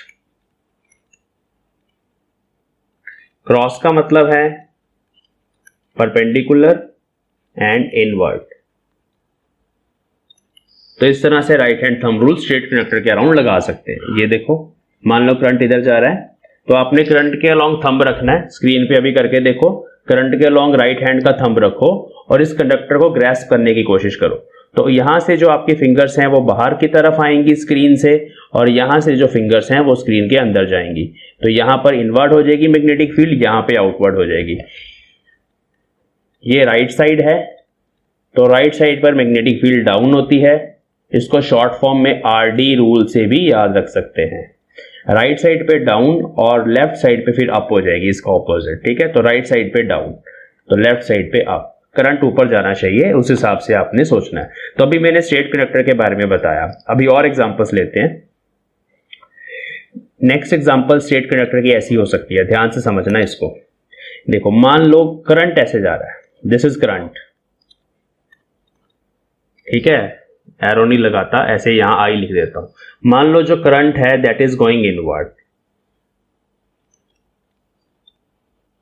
क्रॉस का मतलब है परपेंडिकुलर एंड इनवर्ड। तो इस तरह से right hand thumb rule straight conductor के अराउंड लगा सकते हैं। ये देखो, मान लो करंट इधर जा रहा है, तो आपने करंट के अलोंग थंब रखना है। स्क्रीन पे अभी करके देखो, करंट के अलोंग राइट हैंड का थंब रखो और इस कंडक्टर को ग्रैस्प करने की कोशिश करो। तो यहां से जो आपकी फिंगर्स हैं वो बाहर की तरफ आएंगी स्क्रीन से, और यहां से जो फिंगर्स हैं वो स्क्रीन के अंदर जाएंगी। तो यहां पर इनवर्ड हो जाएगी मैग्नेटिक फील्ड, यहां पे आउटवर्ड हो जाएगी। ये राइट साइड है, तो राइट साइड पर मैग्नेटिक फील्ड डाउन होती है। इसको शॉर्ट फॉर्म में आरडी रूल से भी याद रख सकते हैं। राइट साइड पे डाउन और लेफ्ट साइड पे फिर अप हो जाएगी, इसका ऑपोजिट, ठीक है। तो राइट साइड पे डाउन, तो लेफ्ट साइड पे अप, करंट ऊपर जाना चाहिए, उस हिसाब से आपने सोचना है। तो अभी मैंने स्ट्रेट कंडक्टर के बारे में बताया, अभी और एग्जांपल्स लेते हैं। नेक्स्ट एग्जांपल स्ट्रेट कंडक्टर की ऐसी हो सकती है, ध्यान से समझना इसको। देखो, मान लो करंट ऐसे जा रहा है, दिस इज करंट, ठीक है, एरो नहीं लगाता, ऐसे यहां आई लिख देता हूं। मान लो जो करंट है that is going inward,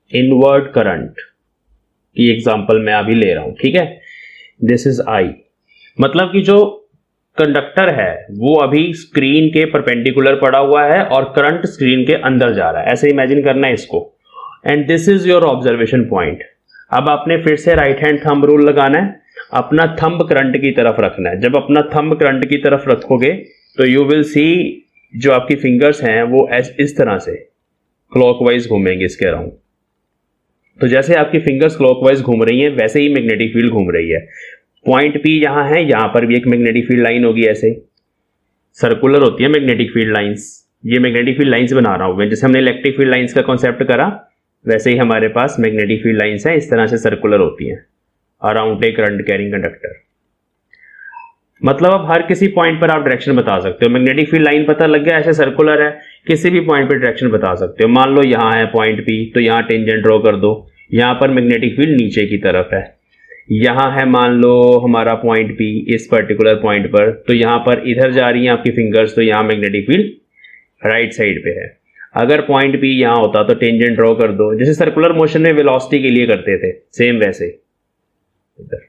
inward current की एग्जांपल मैं अभी ले रहा हूं, ठीक है। दिस इज आई, मतलब कि जो कंडक्टर है वो अभी स्क्रीन के परपेंडिकुलर पड़ा हुआ है और करंट स्क्रीन के अंदर जा रहा है, ऐसे इमेजिन करना है इसको। And this is your observation point. अब आपने फिर से राइट हैंड थंब रूल लगाना है, अपना थंब करंट की तरफ रखना है। जब अपना थंब करंट की तरफ रखोगे तो यू विल सी जो आपकी फिंगर्स हैं वो इस तरह से क्लॉकवाइज घूमेंगे इसके अराउंड। तो जैसे आपकी फिंगर्स क्लॉकवाइज घूम रही हैं वैसे ही मैग्नेटिक फील्ड घूम रही है। पॉइंट पी यहां है, यहां पर भी एक मैग्नेटिक फील्ड लाइन होगी, ऐसे सर्कुलर होती है मैग्नेटिक फील्ड लाइंस। ये मैग्नेटिक फील्ड लाइंस बना रहा हूं मैं, जैसे हमने इलेक्ट्रिक फील्ड लाइंस का कॉन्सेप्ट करा वैसे ही हमारे पास मैग्नेटिक फील्ड लाइंस है, इस तरह से सर्कुलर होती हैं around a current carrying conductor. मतलब अब हर किसी पॉइंट पर आप डायरेक्शन बता सकते हो। मैग्नेटिक फील्ड लाइन पता लग गया, ऐसे सर्कुलर है, किसी भी पॉइंट पर डायरेक्शन बता सकते हो। मान लो यहां है पॉइंट पी, तो यहां टेंजेंट ड्रॉ कर दो, यहां पर मैग्नेटिक फील्ड नीचे की तरफ है। यहां है मान लो हमारा पॉइंट पी इस पर्टिकुलर पॉइंट पर, तो यहां पर इधर जा रही हैं आपकी फिंगर्स, तो यहां मैग्नेटिक फील्ड राइट साइड पे है। अगर पॉइंट पी यहां होता तो टेंजेंट ड्रॉ कर दो, जैसे सर्कुलर मोशन में वेलोसिटी के लिए करते थे, सेम वैसे इधर।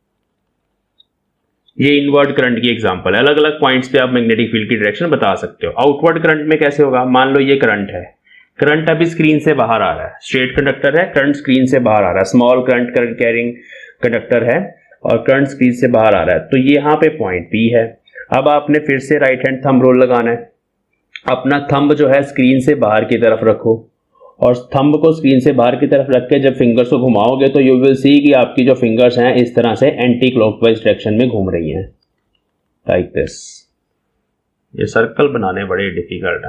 ये इनवर्ड करंट की एग्जांपल है। अलग अलग पॉइंट्स पे आप मैग्नेटिक फील्ड की डायरेक्शन बता सकते हो। आउटवर्ड करंट में कैसे होगा, मान लो ये करंट है, करंट अभी स्क्रीन से बाहर आ रहा है, स्ट्रेट कंडक्टर है, करंट स्क्रीन से बाहर आ रहा है, स्मॉल करंट कैरिंग कंडक्टर है और करंट स्क्रीन से बाहर आ रहा है, तो ये यहां पे पॉइंट पी है। अब आपने फिर से राइट हैंड थंब रूल लगाना है, अपना थंब जो है स्क्रीन से बाहर की तरफ रखो और थंब को स्क्रीन से बाहर की तरफ रख के जब फिंगर्स को घुमाओगे तो यू विल सी कि आपकी जो फिंगर्स हैं इस तरह से एंटी क्लॉकवाइज डायरेक्शन में घूम रही हैं, लाइक दिस। ये सर्कल बनाने बड़े डिफिकल्ट है,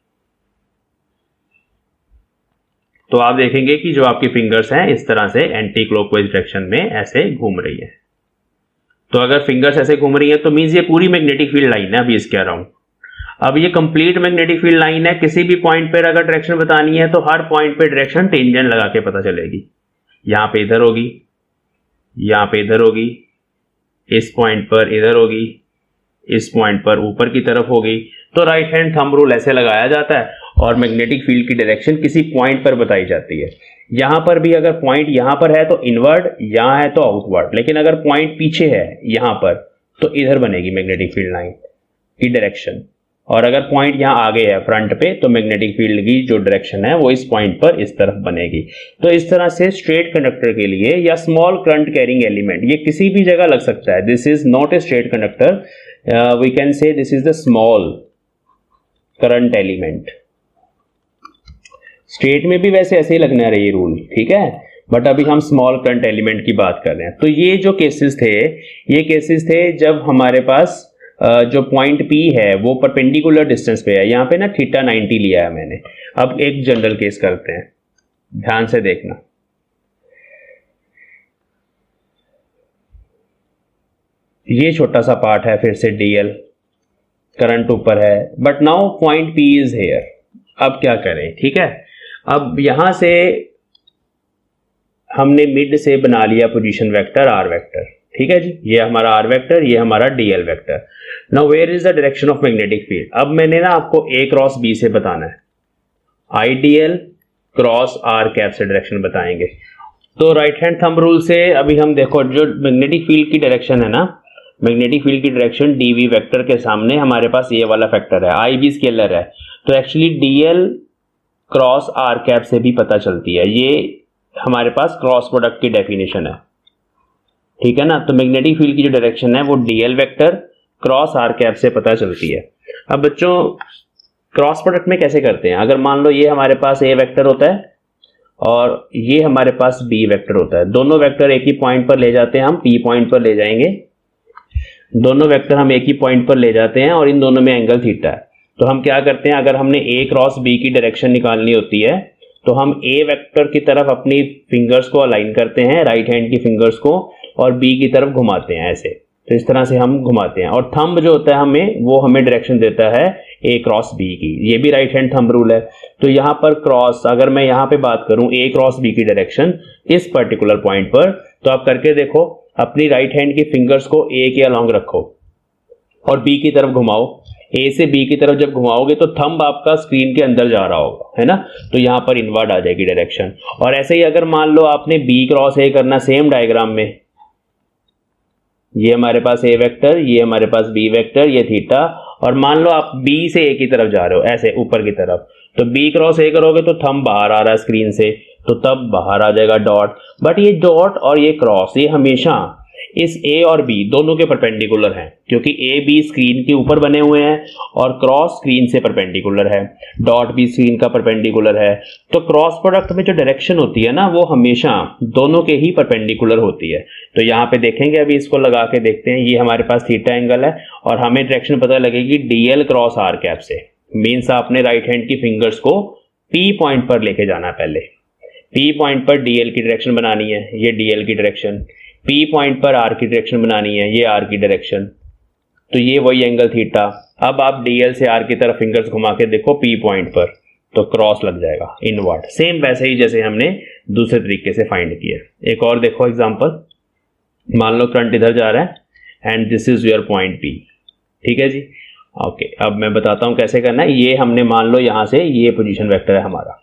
तो आप देखेंगे कि जो आपकी फिंगर्स हैं इस तरह से एंटी क्लॉकवाइज डायरेक्शन में ऐसे घूम रही है। तो अगर फिंगर्स ऐसे घूम रही है तो मींस ये पूरी मैग्नेटिक फील्ड लाइन है अभी इसके अराउंड। अब ये कंप्लीट मैग्नेटिक फील्ड लाइन है, किसी भी पॉइंट पर अगर डायरेक्शन बतानी है तो हर पॉइंट पे डायरेक्शन टेंजेंट लगा के पता चलेगी। यहां पे इधर होगी, यहां पे इधर होगी, इस पॉइंट पर इधर होगी, इस पॉइंट पर ऊपर की तरफ होगी। तो राइट हैंड थंब रूल ऐसे लगाया जाता है और मैग्नेटिक फील्ड की डायरेक्शन किसी पॉइंट पर बताई जाती है। यहां पर भी अगर पॉइंट यहां पर है तो इनवर्ड, यहां है तो आउटवर्ड, लेकिन अगर पॉइंट पीछे है यहां पर तो इधर बनेगी मैग्नेटिक फील्ड लाइन की डायरेक्शन, और अगर पॉइंट यहां आगे है फ्रंट पे तो मैग्नेटिक फील्ड की जो डायरेक्शन है वो इस पॉइंट पर इस तरफ बनेगी। तो इस तरह से स्ट्रेट कंडक्टर के लिए या स्मॉल करंट कैरिंग एलिमेंट, ये किसी भी जगह लग सकता है। This is not a straight conductor, we can say this is the small current element. Straight में भी वैसे ऐसे ही लगना रही रूल, ठीक है, बट अभी हम स्मॉल करंट एलिमेंट की बात कर रहे हैं। तो ये जो केसेस थे, ये केसेस थे जब हमारे पास जो पॉइंट P है वो परपेंडिकुलर डिस्टेंस पे है। यहाँ पे ना थीटा 90 लिया है मैंने। अब एक जनरल केस करते हैं, ध्यान से देखना। ये छोटा सा पार्ट है, फिर से DL, करंट ऊपर है, but now point P is here. अब क्या करें, ठीक है, अब यहां से हमने मिड से बना लिया पोजीशन वेक्टर R वेक्टर, ठीक है जी, ये हमारा R वेक्टर, ये हमारा DL vector. Now where is the direction of magnetic field. अब मैंने ना आपको A क्रॉस B से बताना है, IDL क्रॉस R कैप से डायरेक्शन बताएंगे। तो राइट हैंड थंब रूल से अभी हम देखो जो मैग्नेटिक फील्ड की डायरेक्शन है ना, मैग्नेटिक फील्ड की डायरेक्शन DV वेक्टर के सामने हमारे पास ये वाला फैक्टर है, IB स्केलर है, तो actually DL cross R cap से भी पता चलती है। ये हमारे पास क्रॉस प्रोडक्ट की डेफिनेशन है, ठीक है ना। तो मैग्नेटिक फील्ड की जो डायरेक्शन है वो DL vector cross R cap से पता चलती है। अब बच्चों क्रॉस प्रोडक्ट में कैसे करते हैं, अगर मान लो ये हमारे पास A वेक्टर होता है और ये हमारे पास B वेक्टर होता है, दोनों वेक्टर एक ही पॉइंट पर ले जाते हैं, हम P पॉइंट पर ले जाएंगे, दोनों वेक्टर हम एक ही पॉइंट पर ले जाते हैं और इन दोनों में एंगल थीटा है। तो हम क्या करते हैं, अगर हमने A क्रॉस B की डायरेक्शन निकालनी होती है तो हम A वेक्टर की तरफ अपनी फिंगर्स को अलाइन करते हैं, राइट हैंड की फिंगर्स को, और B की तरफ घुमाते हैं ऐसे। तो इस तरह से हम घुमाते हैं और थंब जो होता है हमें, वो हमें डायरेक्शन देता है A क्रॉस B की। ये भी राइट हैंड थंब रूल है। तो यहाँ पर क्रॉस, अगर मैं यहाँ पे बात करूं A क्रॉस B की डायरेक्शन इस पर्टिकुलर पॉइंट पर, तो आप करके देखो, अपनी राइट हैंड की फिंगर्स को A के अलोंग रखो और B की तरफ घुमाओ। ए से बी की तरफ जब घुमाओगे तो थंब आपका स्क्रीन के अंदर जा रहा होगा, है ना, तो यहां पर इनवर्ड आ जाएगी डायरेक्शन। और ऐसे ही अगर मान लो आपने बी क्रॉस ए करना सेम डायग्राम में, ये हमारे पास ए वेक्टर, ये हमारे पास बी वेक्टर, ये थीटा, और मान लो आप बी से ए की तरफ जा रहे हो ऐसे ऊपर की तरफ, तो बी क्रॉस ए करोगे तो थंब बाहर आ रहा है स्क्रीन से, तो तब बाहर आ जाएगा डॉट। बट ये डॉट और ये क्रॉस ये हमेशा इस ए और बी दोनों के परपेंडिकुलर हैं, क्योंकि ए बी स्क्रीन के ऊपर बने हुए हैं और क्रॉस स्क्रीन से परपेंडिकुलर है, डॉट भी स्क्रीन का परपेंडिकुलर है। तो क्रॉस प्रोडक्ट में जो डायरेक्शन होती है ना वो हमेशा दोनों के ही परपेंडिकुलर होती है। तो यहाँ पे देखेंगे, अभी इसको लगा के देखते हैं, ये हमारे पास थीटा एंगल है और हमें डायरेक्शन पता लगेगी डीएल क्रॉस आर कैप से। मीन्स आपने राइट हैंड की फिंगर्स को पी पॉइंट पर लेके जाना है, पहले पी पॉइंट पर डीएल की डायरेक्शन बनानी है, ये डीएल की डायरेक्शन, पी पॉइंट पर आर की डायरेक्शन बनानी है, ये आर की डायरेक्शन, तो ये वही एंगल थीटा। अब आप डीएल से आर की तरफ फिंगर्स घुमा के देखो पी पॉइंट पर, तो क्रॉस लग जाएगा इनवर्ड, सेम वैसे ही जैसे हमने दूसरे तरीके से फाइंड किया। एक और देखो एग्जांपल, मान लो करंट इधर जा रहा है and this is your point P, ठीक है जी। ओके, अब मैं बताता हूं कैसे करना है। ये हमने मान लो यहां से ये पोजीशन वेक्टर है हमारा,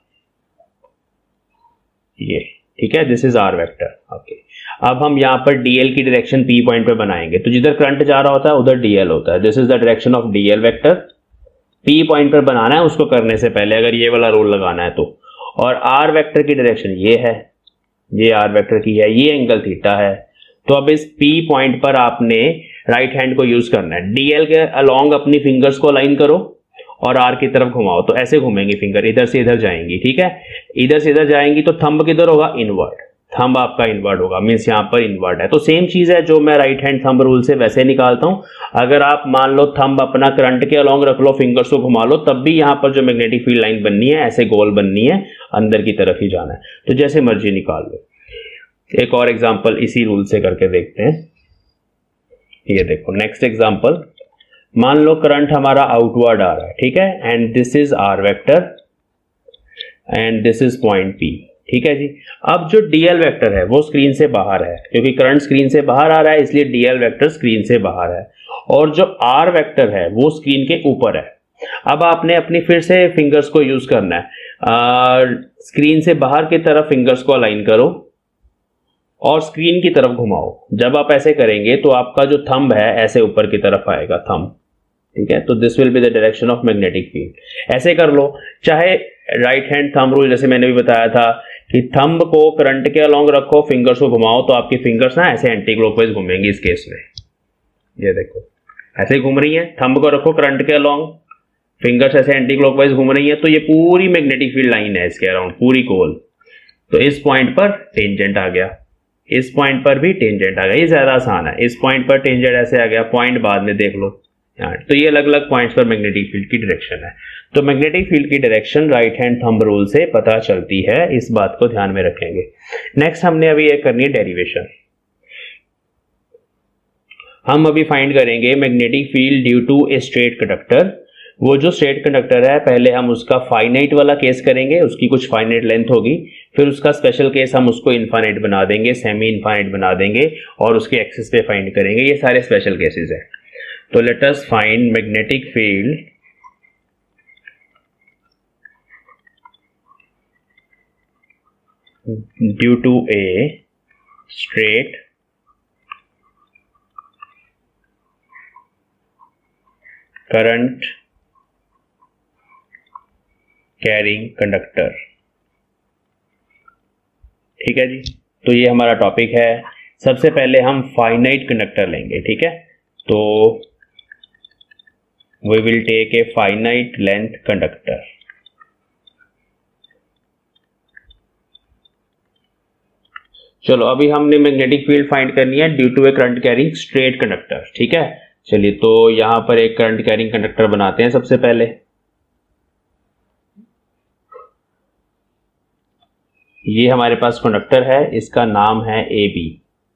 ये ठीक है, this is R vector. Okay, अब हम यहाँ पर डीएल की डायरेक्शन पी पॉइंट पे बनाएंगे, तो जिधर करंट जा रहा होता है उधर डीएल होता है, this is the direction of DL vector. P point पर बनाना है उसको करने से पहले, अगर ये वाला रूल लगाना है तो। और आर वेक्टर की डायरेक्शन ये है, ये आर वेक्टर की है, ये एंगल थीटा है। तो अब इस पी पॉइंट पर आपने राइट हैंड को यूज करना है, डीएल के अलोंग अपनी फिंगर्स को अलाइन करो और आर की तरफ घुमाओ, तो ऐसे घूमेंगी फिंगर, इधर से इधर जाएंगी, ठीक है, इधर से इधर जाएंगी, तो थंब किधर होगा, इनवर्ड, थंब आपका इनवर्ड होगा, मींस यहां पर इनवर्ड है। तो सेम चीज है जो मैं राइट हैंड थंब रूल से वैसे निकालता हूं। अगर आप मान लो थंब अपना करंट के अलोंग रख लो, फिंगर्स को घुमा लो, तब भी यहां पर जो मैग्नेटिक फील्ड लाइन बननी है ऐसे गोल बननी है, अंदर की तरफ ही जाना है, तो जैसे मर्जी निकाल लो। एक और एग्जाम्पल इसी रूल से करके देखते हैं, ये देखो नेक्स्ट एग्जाम्पल, मान लो करंट हमारा आउटवर्ड आ रहा है, ठीक है, and this is R vector and this is point P, ठीक है जी। अब जो डीएल वेक्टर है वो स्क्रीन से बाहर है, क्योंकि करंट स्क्रीन से बाहर आ रहा है इसलिए डीएल वेक्टर स्क्रीन से बाहर है, और जो आर वेक्टर है वो स्क्रीन के ऊपर है। अब आपने अपनी फिर से फिंगर्स को यूज करना है, स्क्रीन से बाहर की तरफ फिंगर्स को अलाइन करो और स्क्रीन की तरफ घुमाओ। जब आप ऐसे करेंगे तो आपका जो थंब है ऐसे ऊपर की तरफ आएगा थंब, ठीक है, तो this will be the direction of magnetic field. ऐसे कर लो, चाहे राइट हैंड थंब रूल जैसे मैंने भी बताया था कि थंब को करंट के अलोंग रखो, फिंगर्स को घुमाओ, तो आपकी फिंगर्स ना ऐसे एंटी क्लॉकवाइज घूमेंगी। इस केस में ये देखो ऐसे घूम रही है, थंब को रखो करंट के अलोंग, फिंगर्स ऐसे एंटी क्लॉकवाइज घूम रही है, तो ये पूरी मैग्नेटिक फील्ड लाइन है इसके अराउंड, पूरी गोल। तो इस पॉइंट पर टेंजेंट आ गया, इस पॉइंट पर भी टेंजेंट आ गया, ये ज्यादा आसान है। इस पॉइंट पर टेंजेंट ऐसे आ गया, पॉइंट बाद में देख लो। तो ये अलग अलग पॉइंट्स पर मैग्नेटिक फील्ड की डायरेक्शन है। तो मैग्नेटिक फील्ड की direction right hand thumb rule से पता चलती है, इस बात को ध्यान में रखेंगे। नेक्स्ट हमने अभी ये करनी है डेरिवेशन। हम अभी फाइंड करेंगे magnetic field due to a straight conductor. वो जो स्ट्रेट कंडक्टर है पहले हम उसका फाइनाइट वाला केस करेंगे, उसकी कुछ फाइनाइट लेंथ होगी, फिर उसका स्पेशल केस हम उसको इनफाइनाइट बना देंगे, सेमी इनफाइनाइट बना देंगे और उसके एक्सिस पे फाइंड करेंगे। ये सारे स्पेशल केसेस हैं। तो let us find magnetic field due to a straight current carrying conductor, ठीक है जी। तो ये हमारा टॉपिक है। सबसे पहले हम फाइनाइट कंडक्टर लेंगे, ठीक है, तो we will take a finite length conductor। चलो अभी हमने मैग्नेटिक फील्ड फाइंड करनी है due to a current carrying straight conductor, ठीक है। चलिए तो यहां पर एक करंट कैरिंग कंडक्टर बनाते हैं सबसे पहले। ये हमारे पास कंडक्टर है, इसका नाम है ए बी,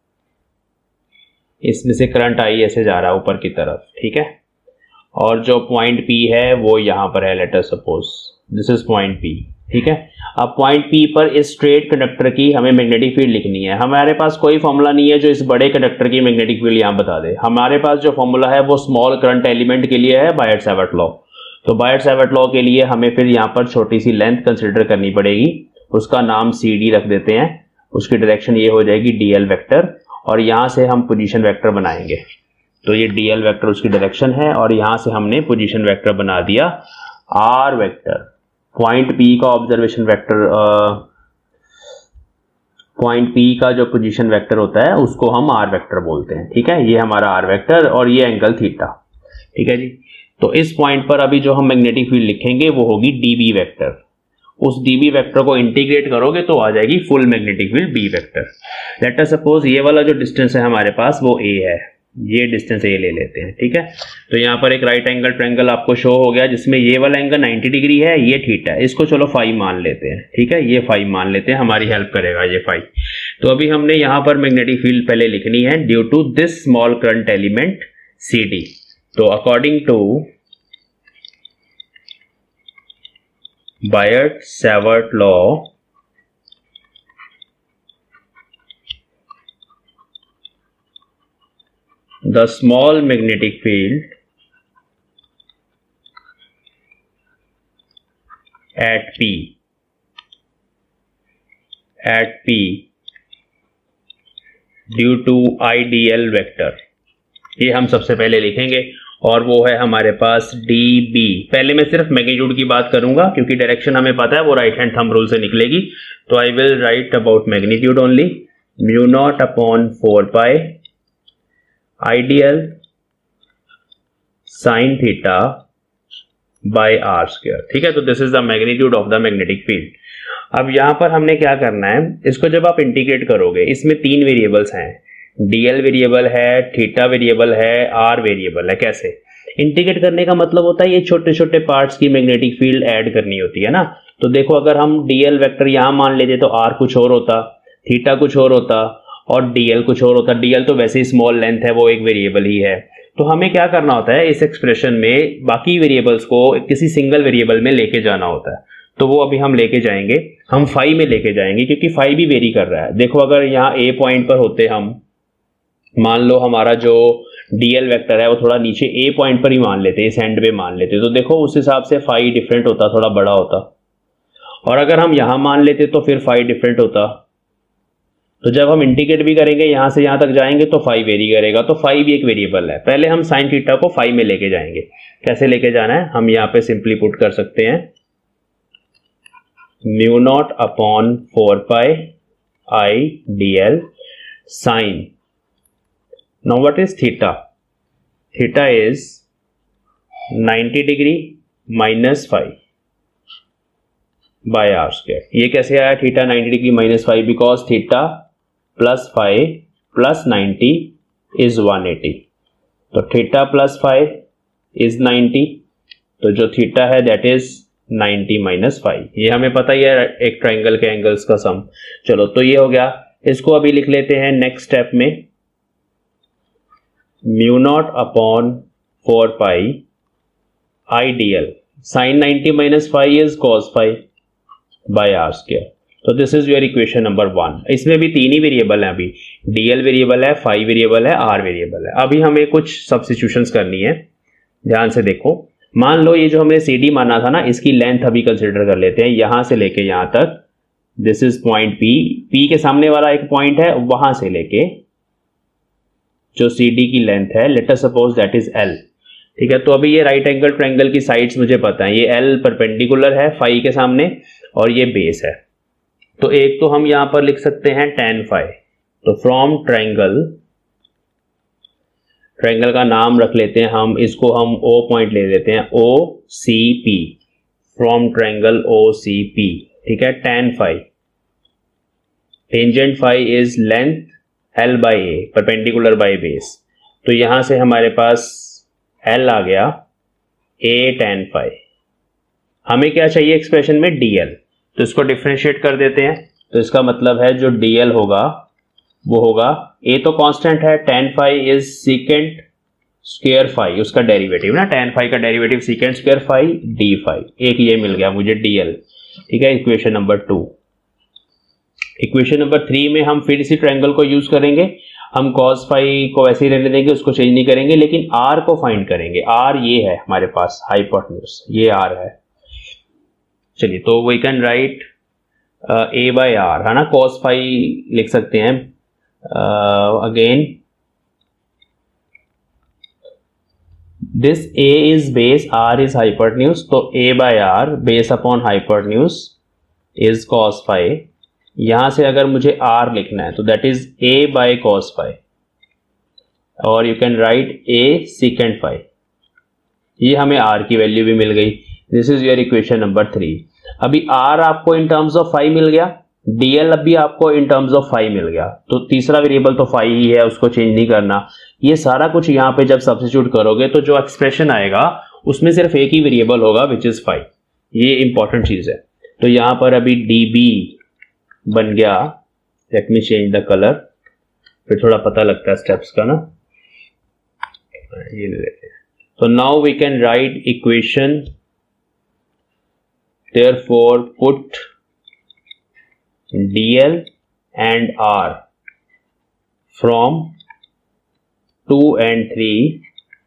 इसमें से करंट आई ऐसे जा रहा है ऊपर की तरफ, ठीक है। और जो पॉइंट P है वो यहां पर है, let us suppose this is point P, ठीक है। अब पॉइंट पी पर इस स्ट्रेट कंडक्टर की हमें मैग्नेटिक फील्ड लिखनी है। हमारे पास कोई फॉर्मूला नहीं है जो इस बड़े कंडक्टर की मैग्नेटिक फील्ड यहाँ बता दे। हमारे पास जो फॉर्मूला है वो स्मॉल करंट एलिमेंट के लिए है, बायट-सैवर्ट लॉ। तो बायट-सैवर्ट लॉ के लिए हमें फिर यहाँ पर छोटी सी लेंथ कंसिडर करनी पड़ेगी, उसका नाम सी डी रख देते हैं। उसकी डायरेक्शन ये हो जाएगी डी एल वैक्टर, और यहाँ से हम पोजीशन वेक्टर बनाएंगे। तो ये डी एल वैक्टर उसकी डायरेक्शन है, और यहाँ से हमने पोजीशन वेक्टर बना दिया आर वेक्टर। पॉइंट पी का ऑब्जर्वेशन वेक्टर, पॉइंट पी का जो पोजीशन वेक्टर होता है उसको हम आर वेक्टर बोलते हैं। ठीक है, ये हमारा आर वेक्टर और ये एंगल थीटा। ठीक है जी। तो इस पॉइंट पर अभी जो हम मैग्नेटिक फील्ड लिखेंगे वो होगी डीबी वेक्टर। उस डीबी वेक्टर को इंटीग्रेट करोगे तो आ जाएगी full magnetic field B vector. Let us suppose ये वाला जो डिस्टेंस है हमारे पास वो ए है, ये डिस्टेंस ए ले लेते हैं। ठीक है, तो यहाँ पर एक राइट एंगल ट्रायंगल आपको शो हो गया जिसमें ये वाला एंगल 90 डिग्री है, ये थीटा है। इसको चलो फाई मान लेते हैं। ठीक है, ये फाई मान लेते हैं, हमारी हेल्प करेगा ये फाई। तो अभी हमने यहाँ पर मैग्नेटिक फील्ड पहले लिखनी है due to this small current element C D. तो according to Biot Savart law, the small magnetic field at P due to IDL vector, ये हम सबसे पहले लिखेंगे, और वो है हमारे पास dB। पहले मैं सिर्फ मैग्नीट्यूड की बात करूंगा क्योंकि डायरेक्शन हमें पता है वो राइट हैंड थंब रूल से निकलेगी। तो I will write about magnitude only, mu naught upon 4 pi IDL sine theta by R square. ठीक है, तो this is the magnitude of the magnetic field. अब यहां पर हमने क्या करना है, इसको जब आप इंटीग्रेट करोगे इसमें 3 वेरिएबल्स हैं, डीएल वेरिएबल है, थीटा वेरिएबल है, आर वेरिएबल है। कैसे इंटीग्रेट करने का मतलब होता है ये छोटे छोटे पार्ट्स की मैग्नेटिक फील्ड ऐड करनी होती है ना। तो देखो अगर हम डीएल वेक्टर यहां मान लेते तो आर कुछ और होता, थीटा कुछ और होता, और डीएल कुछ और होता। डीएल तो वैसे ही स्मॉल लेंथ है, वो एक वेरिएबल ही है। तो हमें क्या करना होता है, इस एक्सप्रेशन में बाकी वेरिएबल्स को किसी सिंगल वेरिएबल में लेके जाना होता है। तो वो अभी हम लेके जाएंगे, हम फाई में लेके जाएंगे क्योंकि फाई भी वेरी कर रहा है। देखो अगर यहाँ ए पॉइंट पर होते हम, मान लो हमारा जो डीएल वेक्टर है वो थोड़ा नीचे ए पॉइंट पर ही मान लेते, इस एंड पे मान लेते, तो देखो उस हिसाब से फाई डिफरेंट होता, थोड़ा बड़ा होता। और अगर हम यहां मान लेते तो फिर फाई डिफरेंट होता। तो जब हम इंटीग्रेट भी करेंगे यहां से यहां तक जाएंगे तो फाई वेरी करेगा। तो फाई भी एक वेरिएबल है। पहले हम साइन थीटा को फाई में लेके जाएंगे। कैसे लेके जाना है, हम यहाँ पे सिंपली पुट कर सकते हैं, mu naught upon 4 pi I D L sine. Now what is theta? Theta is 90 degree minus 5 by R square. ये कैसे आया theta 90 degree minus 5? Because theta plus 5 plus 90 is 180। तो थीटा प्लस 5 इज 90, तो जो theta है that is 90 minus 5। ये हमें पता ही है एक ट्राइंगल के एंगल्स का सम। चलो तो ये हो गया। इसको अभी लिख लेते हैं नेक्स्ट स्टेप में, mu naught upon 4 pi I D L sine 90 minus 5 is cos 5 by R square. तो this is your equation number 1। इसमें भी 3 ही वेरिएबल हैं, अभी डीएल वेरिएबल है, फाई वेरिएबल है, आर वेरिएबल है। अभी हमें कुछ सब्स्टिट्यूशंस करनी है, ध्यान से देखो। मान लो ये जो हमने सी डी माना था ना, इसकी लेंथ अभी कंसिडर कर लेते हैं, यहां से लेके यहां तक। This is point P, P के सामने वाला एक पॉइंट है, वहां से लेके जो सी डी की लेंथ है, let us suppose that is L. ठीक है, तो अभी ये राइट एंगल ट्रायंगल की साइड्स मुझे पता है, ये एल परपेंडिकुलर है फाई के सामने और ये बेस है। तो एक तो हम यहां पर लिख सकते हैं tan फाई। तो फ्रॉम ट्रायंगल का नाम रख लेते हैं हम, इसको हम ओ पॉइंट ले लेते हैं, O C P, from triangle O C P. ठीक है, tan phi, tangent phi is length L by A, perpendicular by base. तो यहां से हमारे पास एल आ गया, ए tan फाई। हमें क्या चाहिए एक्सप्रेशन में, डीएल। तो इसको डिफरेंशिएट कर देते हैं। तो इसका मतलब है जो डीएल होगा वो होगा, ए तो कांस्टेंट है, tan phi is secant square phi, उसका डेरिवेटिव ना, tan फाई का derivative secant square phi D phi. एक ये मिल गया मुझे डीएल। ठीक है, इक्वेशन नंबर 2। इक्वेशन नंबर 3 में हम फिर इसी ट्रायंगल को यूज करेंगे, हम cos फाई को वैसे ही रहने देंगे, उसको चेंज नहीं करेंगे, लेकिन r को फाइंड करेंगे। r ये है हमारे पास हाइपोटेन्यूज, ये r है। चलिए, तो we can write a by r, है ना, cos फाई लिख सकते हैं। Again this a is base, r is hypotenuse, तो a by r base upon hypotenuse is cos phi. यहां से अगर मुझे r लिखना है तो that is a by cos phi, और you can write a secant phi. ये हमें r की वैल्यू भी मिल गई। This is your equation number 3। अभी r आपको इन टर्म्स ऑफ फाई मिल गया, dl अब भी आपको इन टर्म्स ऑफ फाई मिल गया, तो तीसरा वेरिएबल तो फाई ही है, उसको चेंज नहीं करना। ये सारा कुछ यहाँ पे जब सब्स्टिट्यूट करोगे तो जो एक्सप्रेशन आएगा उसमें सिर्फ एक ही वेरिएबल होगा, विच इज फाई। ये इंपॉर्टेंट चीज है। तो यहाँ पर अभी db बन गया, let me change the colour, फिर थोड़ा पता लगता है स्टेप्स का ना, ये ले लेते हैं। तो now we can write equation, therefore put dl and r from 2 and 3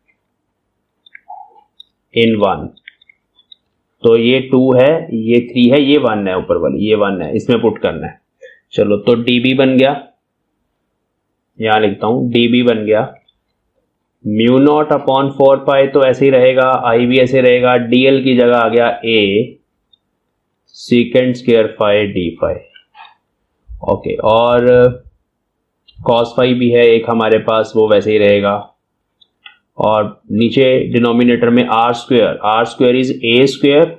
in 1। तो ये 2 है, ये 3 है, ये 1 है, ऊपर वाली ये 1 है, इसमें पुट करना है। चलो, तो db बन गया, यहां लिखता हूं db बन गया म्यू नॉट अपॉन 4 पाई, तो ऐसे ही रहेगा, i भी ऐसे रहेगा, dl की जगह आ गया a secant square phi d phi. Okay, और cos फाई भी है एक हमारे पास, वो वैसे ही रहेगा, और नीचे डिनोमिनेटर में r square is a square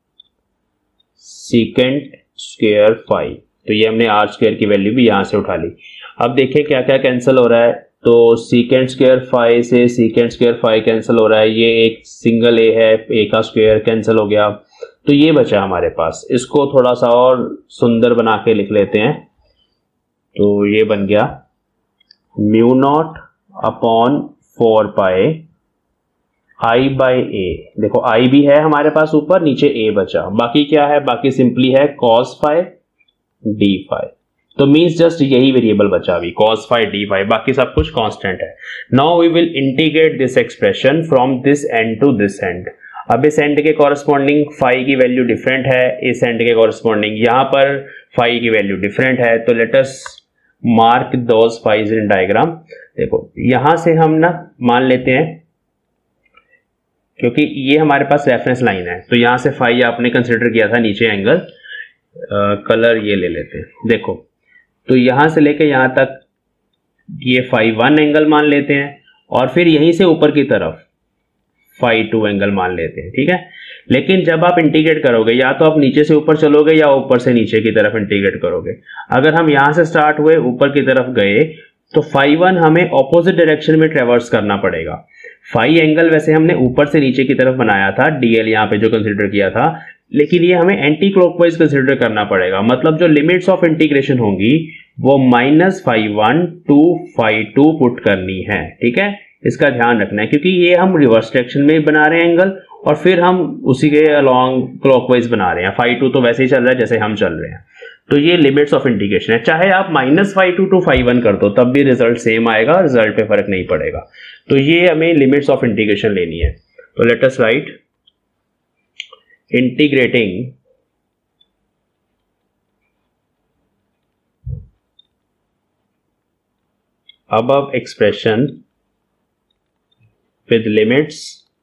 secant square phi. तो ये हमने r स्क्वायर की वैल्यू भी यहां से उठा ली। अब देखिए क्या क्या कैंसिल हो रहा है, तो secant स्क्वायर फाई से secant स्क्वायर फाई कैंसिल हो रहा है, ये एक सिंगल a है, a का स्क्वायर कैंसिल हो गया, तो ये बचा हमारे पास। इसको थोड़ा सा और सुंदर बना के लिख लेते हैं, तो ये बन गया mu naught upon 4 pi i by a। देखो i भी है हमारे पास ऊपर, नीचे a बचा, बाकी क्या है, बाकी सिंपली है cos फाई d फाई। तो मीन्स जस्ट यही वेरिएबल बचा अभी, cos फाई d फाई, बाकी सब कुछ कांस्टेंट है। Now we will integrate this expression from this end to this end. अब इस एंड के कॉरस्पॉन्डिंग फाई की वैल्यू डिफरेंट है, इस एंड के कॉरस्पॉन्डिंग यहां पर फाई की वैल्यू डिफरेंट है, तो let us mark those phis in diagram. देखो यहां से हम ना मान लेते हैं, क्योंकि ये हमारे पास रेफरेंस लाइन है, तो यहां से फाई आपने कंसिडर किया था नीचे एंगल, कलर ये ले लेते हैं। देखो, तो यहां से लेके यहां तक ये फाई 1 एंगल मान लेते हैं, और फिर यहीं से ऊपर की तरफ फाई 2 एंगल मान लेते हैं, ठीक है। लेकिन जब आप इंटीग्रेट करोगे, या तो आप नीचे से ऊपर चलोगे या ऊपर से नीचे की तरफ इंटीग्रेट करोगे। अगर हम यहां से स्टार्ट हुए, ऊपर की तरफ गए, तो फाई 1 हमें ऑपोजिट डायरेक्शन में ट्रेवर्स करना पड़ेगा। फाई एंगल वैसे हमने ऊपर से नीचे की तरफ बनाया था, dl यहाँ पे जो कंसिडर किया था, लेकिन ये हमें एंटी क्लॉकवाइज कंसिडर करना पड़ेगा। मतलब जो लिमिट्स ऑफ इंटीग्रेशन होंगी वो -φ1 टू φ2 पुट करनी है, ठीक है। इसका ध्यान रखना है, क्योंकि ये हम रिवर्स डायरेक्शन में बना रहे हैं एंगल, और फिर हम उसी के अलोंग क्लॉकवाइज बना रहे हैं। φ2 तो वैसे ही चल रहा है जैसे हम चल रहे हैं, तो ये लिमिट्स ऑफ इंटीग्रेशन है। चाहे आप -φ2 टू φ1 कर दो, तब भी रिजल्ट सेम आएगा, रिजल्ट पे फर्क नहीं पड़ेगा। तो ये हमें लिमिट्स ऑफ इंटीग्रेशन लेनी है। तो let us write integrating above expression with limits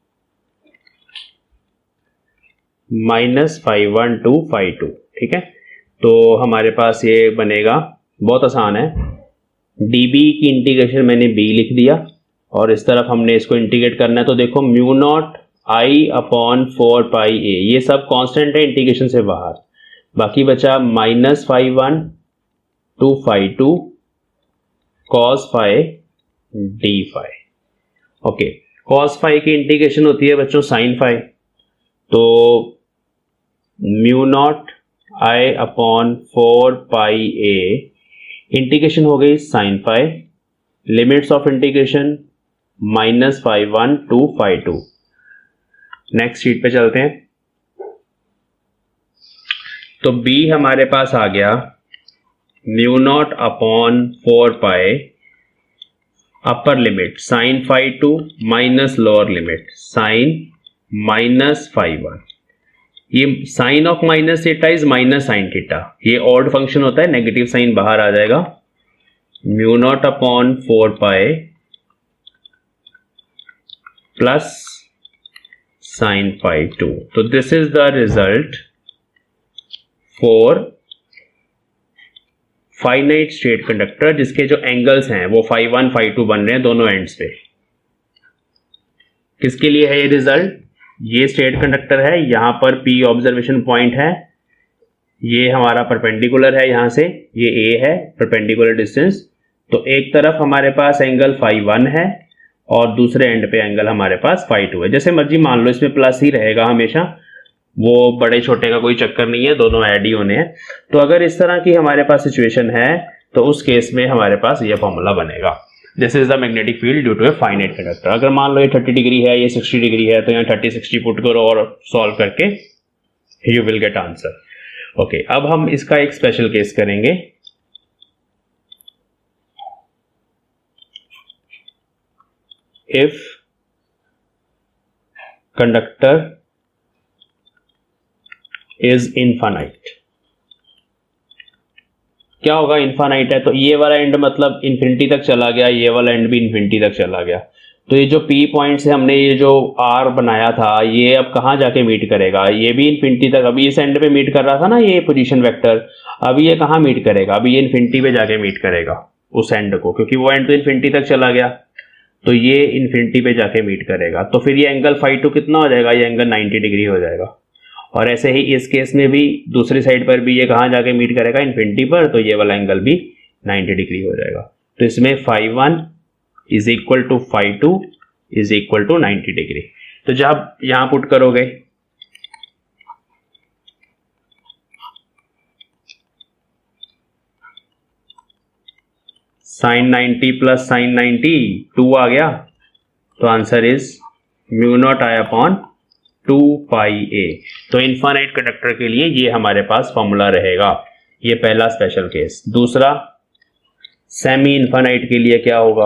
-φ1 to φ2, ठीक है। तो हमारे पास ये बनेगा, बहुत आसान है, db की इंटीग्रेशन मैंने b लिख दिया, और इस तरफ हमने इसको इंटीग्रेट करना है। तो देखो mu naught i upon 4 pi a, ये सब कांस्टेंट है इंटीग्रेशन से बाहर, बाकी बचा -φ1 to φ2 cos phi d phi. Okay, cos phi की इंटीग्रेशन होती है बच्चों sin फाई, तो mu naught i upon 4 pi a, integration हो गई sin phi, limits of integration -φ1 to φ2। Next sheet पे चलते हैं। तो B हमारे पास आ गया mu naught upon 4 pi upper limit sine phi 2 minus lower limit sine minus phi 1। ये sine of minus theta is minus sine theta, ये ऑड फंक्शन होता है, नेगेटिव साइन बाहर आ जाएगा। Mu naught upon 4 pi plus sine phi 2। तो this is the result for finite straight conductor जिसके जो एंगल्स हैं वो फाई 1 फाई 2 बन रहे हैं दोनों एंड्स पे। किसके लिए है ये रिजल्ट? ये स्टेट कंडक्टर है, यहां पर P ऑब्जर्वेशन पॉइंट है, ये हमारा परपेंडिकुलर है, यहां से ये A है परपेंडिकुलर डिस्टेंस। तो एक तरफ हमारे पास एंगल फाई 1 है और दूसरे एंड पे एंगल हमारे पास फाई 2 है। जैसे मर्जी मान लो, इसमें प्लस ही रहेगा हमेशा, वो बड़े छोटे का कोई चक्कर नहीं है, दोनों ऐड ही होने हैं। तो अगर इस तरह की हमारे पास सिचुएशन है तो उस केस में हमारे पास ये फॉर्मूला बनेगा, this is the magnetic field due to a finite conductor. अगर मान लो ये 30 डिग्री है, ये 60 डिग्री है, तो यहाँ 30 60 पुट करो और सॉल्व करके you will get answer. Okay, अब हम इसका एक स्पेशल केस करेंगे। इफ कंडक्टर इज इनफाइनाइट, क्या होगा? इनफाइनाइट है तो ये वाला एंड मतलब इन्फिनिटी तक चला गया, ये वाला एंड भी इन्फिनिटी तक चला गया। तो ये जो P पॉइंट से हमने ये जो R बनाया था, ये अब कहाँ जाके मीट करेगा? ये भी इन्फिनिटी तक, अभी इस एंड पे मीट कर रहा था ना ये पोजीशन वेक्टर, अभी ये कहाँ मीट करेगा? अभी ये इन्फिनिटी पे जाके मीट करेगा उस एंड को, क्योंकि वो एंड तो इन्फिनिटी तक चला गया, तो ये इन्फिनिटी पे जाके मीट करेगा। तो फिर ये एंगल फाई 2 कितना हो जाएगा? ये एंगल 90 डिग्री हो जाएगा। और ऐसे ही इस केस में भी दूसरी साइड पर भी ये कहाँ जाके मीट करेगा? इन्फिनिटी पर, तो ये वाला एंगल भी 90 डिग्री हो जाएगा। तो इसमें phi 1 is equal to phi 2 is equal to 90 degree. तो जब यहां पुट करोगे साइन 90 प्लस साइन 90 2 आ गया, तो answer is mu naught I upon 2 pi a. तो इनफाइनाइट कंडक्टर के लिए ये हमारे पास फॉर्मूला रहेगा, ये पहला स्पेशल केस। दूसरा, सेमी इनफाइनाइट के लिए क्या होगा?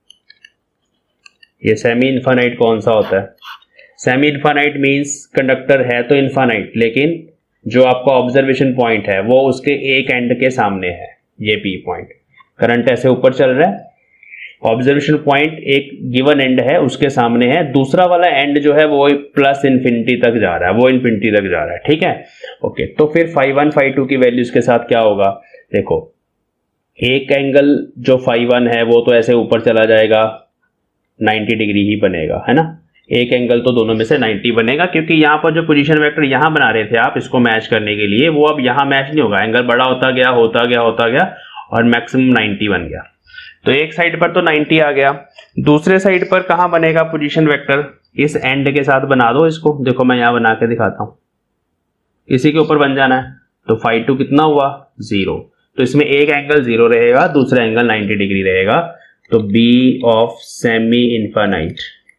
ये सेमी इनफाइनाइट कौन सा होता है? सेमी इनफाइनाइट मींस कंडक्टर है तो इनफाइनाइट, लेकिन जो आपका ऑब्जर्वेशन पॉइंट है वो उसके एक एंड के सामने है, ये P पॉइंट। करंट ऐसे ऊपर चल रहा है, ऑब्जर्वेशन पॉइंट एक गिवन एंड है उसके सामने है, दूसरा वाला एंड जो है वो प्लस इन्फिनिटी तक जा रहा है, वो इन्फिनिटी तक जा रहा है, ठीक है। ओके, तो फिर फाई 1 फाई 2 की वैल्यूज के साथ क्या होगा? देखो, एक एंगल जो फाई 1 है वो तो ऐसे ऊपर चला जाएगा, 90 डिग्री ही बनेगा, है ना। एक एंगल तो दोनों में से 90 बनेगा, क्योंकि यहाँ पर जो पोजीशन वेक्टर यहाँ बना रहे थे आप इसको मैच करने के लिए, वो अब यहाँ मैच नहीं होगा, एंगल बड़ा होता गया होता गया होता गया और मैक्सिमम 90 बन गया। तो एक साइड पर तो 90 आ गया, दूसरे साइड पर कहाँ बनेगा पोजीशन वेक्टर? इस एंड के साथ बना दो इसको, देखो मैं यहाँ बना के दिखाता हूँ, इसी के ऊपर बन जाना है। तो फाई 2 कितना हुआ? 0। तो इसमें एक एंगल 0 रहेगा, दूसरा एंगल 90 डिग्री रहेगा। तो B of semi infinite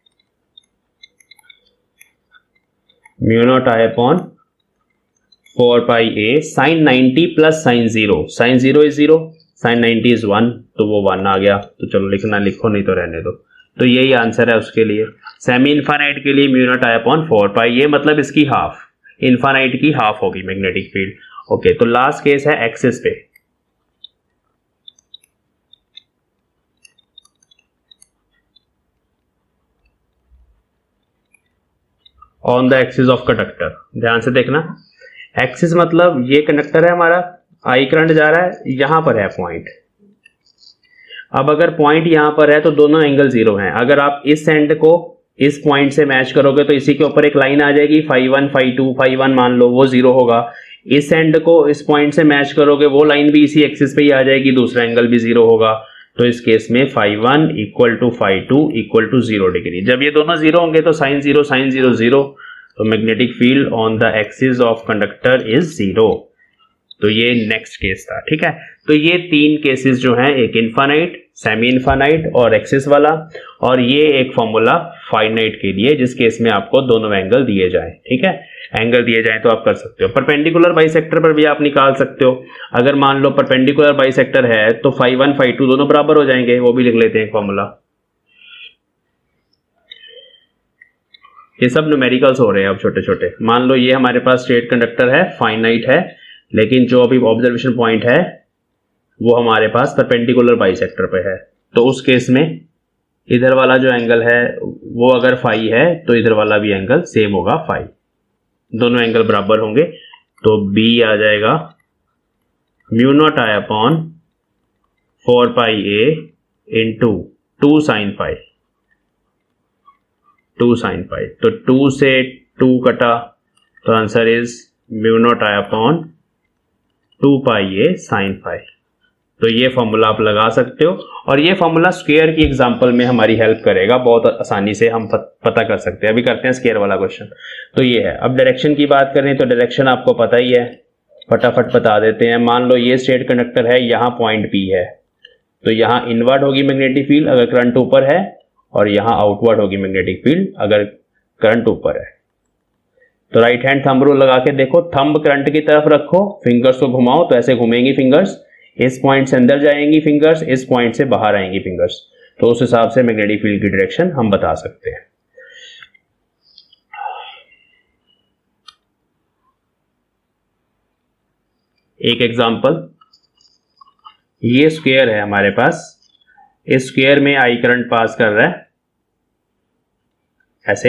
mu naught I upon 4 pi a sine 90 plus sine 0, sine 0 is 0, sine 90 is 1, तो वो 1 आ गया। तो चलो लिखना लिखो, नहीं तो रहने दो। तो यही आंसर है उसके लिए। सेमी इनफाइनाइट के लिए mu naught I upon 4 pi, ये मतलब इसकी हाफ, इनफाइनाइट की हाफ होगी मैग्नेटिक फील्ड। ओके, तो लास्ट केस है एक्सिस पे। On the axis of conductor, ध्यान से देखना। एक्सिस मतलब ये कंडक्टर है हमारा, आई करंट जा रहा है, यहां पर है पॉइंट। अब अगर पॉइंट यहां पर है तो दोनों एंगल 0 हैं। अगर आप इस एंड को इस पॉइंट से मैच करोगे तो इसी के ऊपर एक लाइन आ जाएगी, फाई 1 फाई 2, फाई 1 मान लो वो 0 होगा। इस एंड को इस पॉइंट से मैच करोगे, वो लाइन भी इसी एक्सिस पे ही आ जाएगी, दूसरा एंगल भी 0 होगा। तो इस केस में phi 1 equal to phi 2 equal to 0 degree. जब ये दोनों 0 होंगे तो साइन 0 0, तो magnetic field on the axis of conductor is 0। तो ये नेक्स्ट केस था। ठीक है, तो ये 3 केसेस जो हैं, एक इनफाइनाइट, सेमी इनफाइनाइट और एक्सिस वाला, और ये एक फॉर्मूला फाइनाइट के लिए जिस केस में आपको दोनों एंगल दिए जाएं। ठीक है, एंगल दिए जाएं तो आप कर सकते हो। परपेंडिकुलर बाइसेक्टर पर भी आप निकाल सकते हो। अगर मान लो परपेंडिकुलर बाइसेक्टर है तो फाई 1 फाई 2 दोनों बराबर हो जाएंगे, वो भी लिख लेते हैं फॉर्मूला। ये सब न्यूमेरिकल्स हो रहे हैं अब छोटे छोटे। मान लो ये हमारे पास स्ट्रेट कंडक्टर है, फाइनाइट है, लेकिन जो अभी ऑब्जर्वेशन पॉइंट है वो हमारे पास परपेंडिकुलर बाइसेक्टर पे है। तो उस केस में इधर वाला जो एंगल है वो अगर फाई है तो इधर वाला भी एंगल सेम होगा फाई, दोनों एंगल बराबर होंगे। तो बी आ जाएगा mu naught I upon 4 pi a into 2 sine phi, 2 sine phi. तो 2 से 2 कटा तो answer is mu naught I upon 2 pi a sine phi. तो ये फॉर्मूला आप लगा सकते हो, और ये फॉर्मूला स्क्वायर की एग्जांपल में हमारी हेल्प करेगा, बहुत आसानी से हम पता कर सकते हैं। अभी करते हैं स्क्वायर वाला क्वेश्चन। तो ये है। अब डायरेक्शन की बात करें तो डायरेक्शन आपको पता ही है, फटाफट बता देते हैं। मान लो ये स्ट्रेट कंडक्टर है, यहाँ पॉइंट पी है, तो यहाँ इनवर्ड होगी मैग्नेटिक फील्ड अगर करंट ऊपर है, और यहाँ आउटवर्ड होगी मैग्नेटिक फील्ड अगर करंट ऊपर है। तो राइट हैंड थंब रूल लगा के देखो, थंब करंट की तरफ रखो, फिंगर्स को घुमाओ तो ऐसे घूमेंगी फिंगर्स, इस पॉइंट से अंदर जाएंगी फिंगर्स, इस पॉइंट से बाहर आएंगी फिंगर्स। तो उस हिसाब से मैग्नेटिक फील्ड की डायरेक्शन हम बता सकते हैं। एक एग्जांपल, ये स्क्वायर है हमारे पास, इस स्क्वायर में आई करंट पास कर रहा है ऐसे।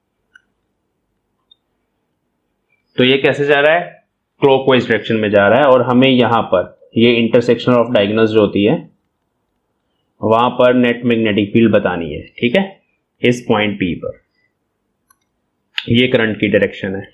तो ये कैसे जा रहा है, क्लॉकवाइज डायरेक्शन में जा रहा है, और हमें यहां पर ये इंटरसेक्शन ऑफ डायगोनल्स जो होती है वहां पर नेट मैग्नेटिक फील्ड बतानी है। ठीक है, इस पॉइंट पी पर ये करंट की डायरेक्शन है।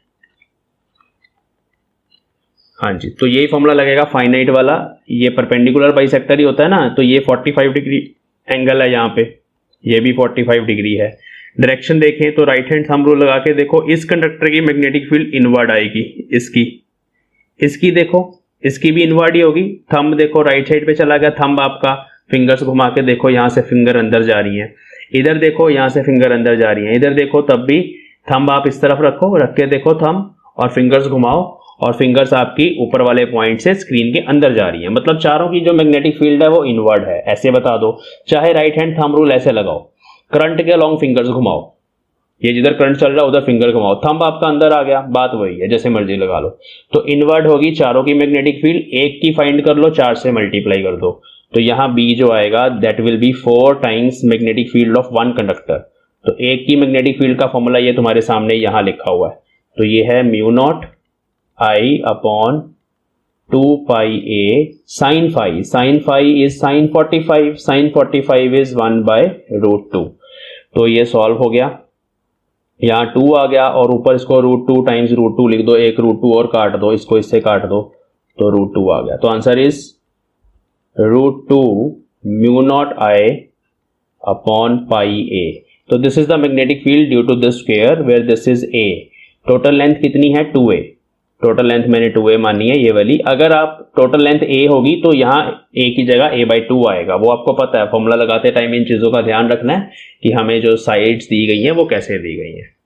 हाँ जी, तो यही फॉर्मूला लगेगा फाइनाइट वाला। ये परपेंडिकुलर बाइसेक्टर ही होता है ना, तो ये 45 डिग्री एंगल है यहाँ पे, ये भी 45 डिग्री है। डायरेक्शन देखें तो राइट हैंड थंब रूल लगा के देखो, इस कंडक्टर की मैग्नेटिक फील्ड इनवर्ड आएगी, इसकी देखो, इसकी भी इनवर्ड ही होगी। थंब देखो राइट साइड पे चला गया, थंब आपका, फिंगर्स घुमा के देखो, यहां से फिंगर अंदर जा रही है, इधर देखो यहां से फिंगर अंदर जा रही है, इधर देखो तब भी थंब आप इस तरफ रखो, रख के देखो थंब, और फिंगर्स घुमाओ, और फिंगर्स आपकी ऊपर वाले पॉइंट से स्क्रीन के अंदर जा रही है। मतलब चारों की जो मैग्नेटिक फील्ड है वो इनवर्ड है, ऐसे बता दो। चाहे राइट हैंड थंब रूल ऐसे लगाओ, करंट के अलोंग फिंगर्स घुमाओ, ये जिधर करंट चल रहा है उधर फिंगर घुमाओ, थंब आपका अंदर आ गया, बात वही है, जैसे मर्जी लगा लो। तो इनवर्ड होगी चारों की मैग्नेटिक फील्ड, एक की फाइंड कर लो, 4 से मल्टीप्लाई कर दो, तो यहां बी जो आएगा that will be 4 times magnetic field of 1 conductor. तो एक की मैग्नेटिक फील्ड का फॉर्मूला ये तुम्हारे सामने यहां लिखा हुआ है, तो ये है mu naught I upon 2 pi a sine phi. Sine phi is sine 45, sine 45 is 1/√2। तो ये सॉल्व हो गया, यहाँ 2 आ गया, और ऊपर इसको √2 टाइम्स √2 लिख दो, एक √2 और काट दो, इसको इससे काट दो, तो √2 आ गया। तो answer is √2 mu naught I upon pi a. तो this is the magnetic field due to this square where this is a. Total length कितनी है, 2a, टोटल लेंथ मैंने 2a मानी है ये वाली। अगर आप टोटल लेंथ a होगी तो यहाँ a की जगह a/2 आएगा, वो आपको पता है, फॉर्मूला लगाते टाइम इन चीजों का ध्यान रखना है कि हमें जो साइड्स दी गई हैं वो कैसे दी गई हैं।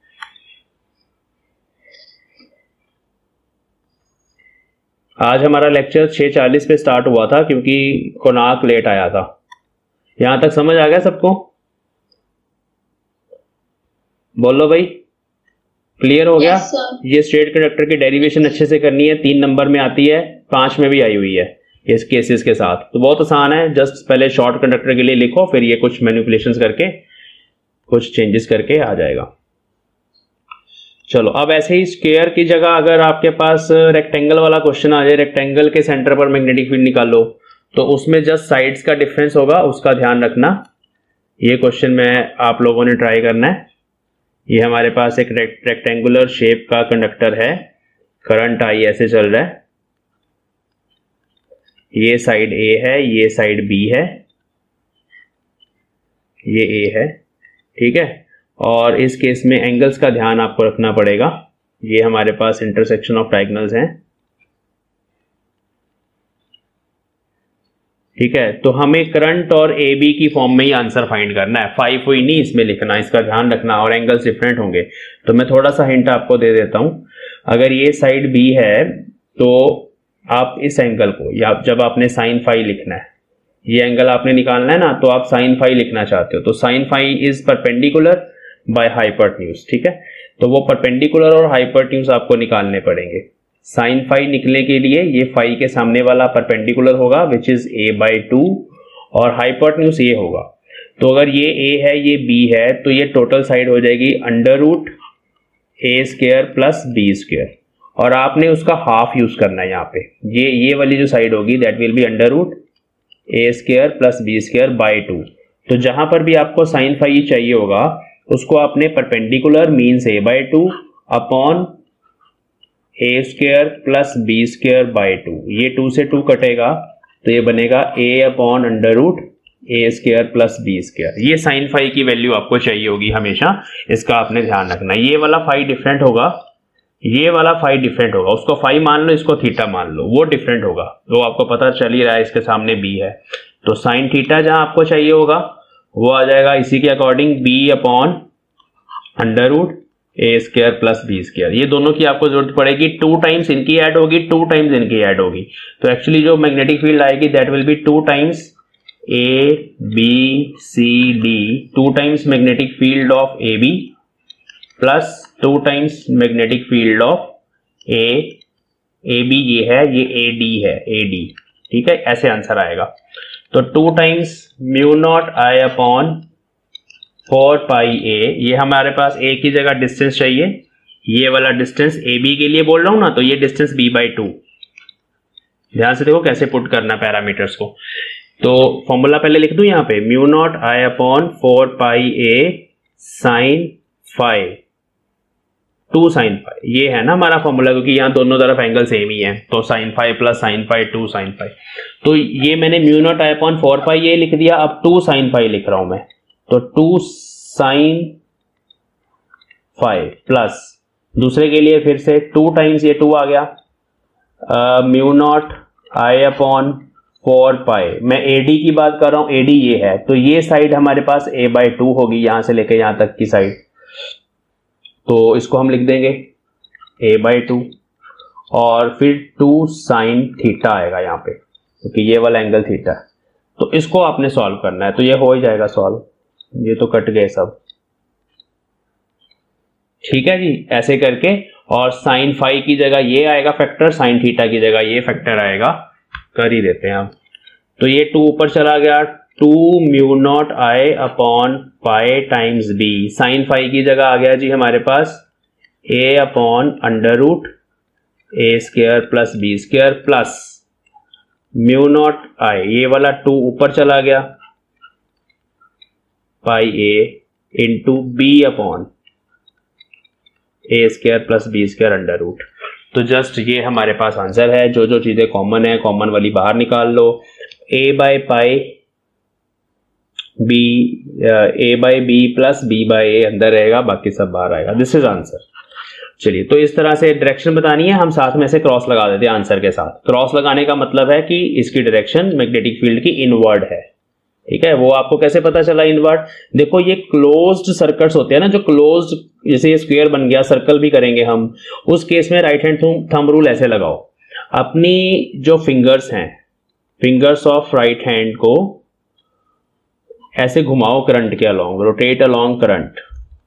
आज हमारा लेक्चर 6:40 पे स्टार्ट हुआ था क्योंकि कोनाक लेट आया था। यहां तक समझ आ गया सबको? बोलो भाई, क्लियर हो गया? ये स्ट्रेट कंडक्टर की डेरिवेशन अच्छे से करनी है, 3 नंबर में आती है, 5 में भी आई हुई है इस केसेस के साथ। तो बहुत आसान है, जस्ट पहले शॉर्ट कंडक्टर के लिए लिखो, फिर ये कुछ मैनिपुलेशंस करके कुछ चेंजेस करके आ जाएगा। चलो, अब ऐसे ही स्क्वायर की जगह अगर आपके पास रेक्टेंगल वाला क्वेश्चन आ जाए, रेक्टेंगल के सेंटर पर मैग्नेटिक फील्ड निकालो, तो उसमें जस्ट साइड्स का डिफरेंस होगा, उसका ध्यान रखना। ये क्वेश्चन में आप लोगों ने ट्राई करना है। ये हमारे पास एक रेक्टेंगुलर शेप का कंडक्टर है, करंट आई ऐसे चल रहा है, ये साइड ए है, ये साइड बी है, ये ए है, ठीक है। और इस केस में एंगल्स का ध्यान आपको रखना पड़ेगा। ये हमारे पास इंटरसेक्शन ऑफ डायगोनल्स हैं, ठीक है, तो हमें करंट और ए बी की फॉर्म में ही आंसर फाइंड करना है, फाई फुई नहीं इसमें लिखना, इसका ध्यान रखना, और एंगल्स डिफरेंट होंगे। तो मैं थोड़ा सा हिंट आपको दे देता हूं, अगर ये साइड बी है तो आप इस एंगल को, या जब आपने साइन फाई लिखना है, ये एंगल आपने निकालना है ना, तो आप साइन फाई लिखना चाहते हो, तो sine phi is perpendicular by hypotenuse. ठीक है, तो वो परपेंडिकुलर और हाइपोटेन्यूज आपको निकालने पड़ेंगे। साइन फाई निकलने के लिए ये फाई के सामने वाला परपेंडिकुलर होगा विच इज a/2 और हाइपोटेन्यूज ये होगा। तो अगर ये a है ये b है तो ये टोटल साइड हो जाएगी √a² प्लस b², और आपने उसका हाफ यूज करना है यहाँ पे, ये वाली जो साइड होगी that will B √a² plus b²/2। तो जहां पर भी आपको साइन फाई चाहिए होगा उसको आपने perpendicular means a/2 upon a² plus b²/2, ये 2 से 2 कटेगा तो ये बनेगा a/√a² प्लस b²। ये साइन फाई की वैल्यू आपको चाहिए होगी हमेशा, इसका आपने ध्यान रखना। ये वाला फाई डिफरेंट होगा, ये वाला फाई डिफरेंट होगा, उसको फाई मान लो इसको थीटा मान लो, वो डिफरेंट होगा, वो आपको पता चल ही रहा है, इसके सामने b है। तो साइन थीटा जहां आपको चाहिए होगा वो आ जाएगा इसी के अकॉर्डिंग b/√a² प्लस b²। ये दोनों की आपको जरूरत पड़ेगी, 2 टाइम्स इनकी ऐड होगी, 2 टाइम्स इनकी ऐड होगी, तो एक्चुअली जो मैग्नेटिक फील्ड आएगी that will be 2 times ABCD, 2 times magnetic field of AB plus 2 times magnetic field of AB, ये है, ये AD है, AD। ठीक है, ऐसे आंसर आएगा। तो 2 टाइम्स μ0I/4πa, ये हमारे पास a की जगह डिस्टेंस चाहिए, ये वाला डिस्टेंस AB के लिए बोल रहा हूं ना, तो ये डिस्टेंस b/2। ध्यान से देखो कैसे पुट करना पैरामीटर्स को। तो फॉर्मूला पहले लिख दूं यहाँ पे, μ0I/4πa sin phi 2 sin phi, ये है ना हमारा फॉर्मूला, क्योंकि यहाँ दोनों तरफ एंगल सेम ही है, तो sin phi plus sin phi 2 sin phi। तो ये मैंने μ0I/4πa ये लिख दिया, अब 2 sin phi लिख रहा हूं मैं, तो 2 sin phi प्लस दूसरे के लिए फिर से 2 टाइम्स ये 2 आ गया, μ0I/4π, मैं AD की बात कर रहा हूं, AD ये है, तो ये साइड हमारे पास a/2 होगी, यहां से लेके यहां तक की साइड, तो इसको हम लिख देंगे a/2, और फिर 2 sin थीटा आएगा यहाँ पे, क्योंकि ये वाला एंगल थीटा है। तो इसको आपने सॉल्व करना है, तो ये हो ही जाएगा सॉल्व, ये तो कट गए सब। ठीक है जी, ऐसे करके, और साइन फाई की जगह ये आएगा फैक्टर, साइन थीटा की जगह ये फैक्टर आएगा, कर ही देते हैं आप। तो ये 2 ऊपर चला गया, 2 μ0I/π times b, sine phi की जगह आ गया जी हमारे पास a/√a² plus b² plus μ0I, ये वाला 2 ऊपर चला गया, πa into b/a² plus b²√। तो जस्ट ये हमारे पास आंसर है। जो जो चीजें कॉमन है, कॉमन वाली बाहर निकाल लो, a/b प्लस b/a अंदर रहेगा, बाकी सब बाहर आएगा। This is answer. चलिए, तो इस तरह से डायरेक्शन बतानी है, हम साथ में से क्रॉस लगा देते हैं आंसर के साथ। क्रॉस लगाने का मतलब है कि इसकी डायरेक्शन मैग्नेटिक फील्ड की इनवर्ड है। ठीक है, वो आपको कैसे पता चला इनवर्ड? देखो, ये क्लोज्ड सर्कल्स होते हैं ना, जो क्लोज्ड, जैसे ये स्क्वायर बन गया, सर्कल भी करेंगे हम, उस केस में राइट हैंड थंब रूल ऐसे लगाओ, अपनी जो फिंगर्स हैं, फिंगर्स ऑफ राइट हैंड को ऐसे घुमाओ करंट के along, rotate along current,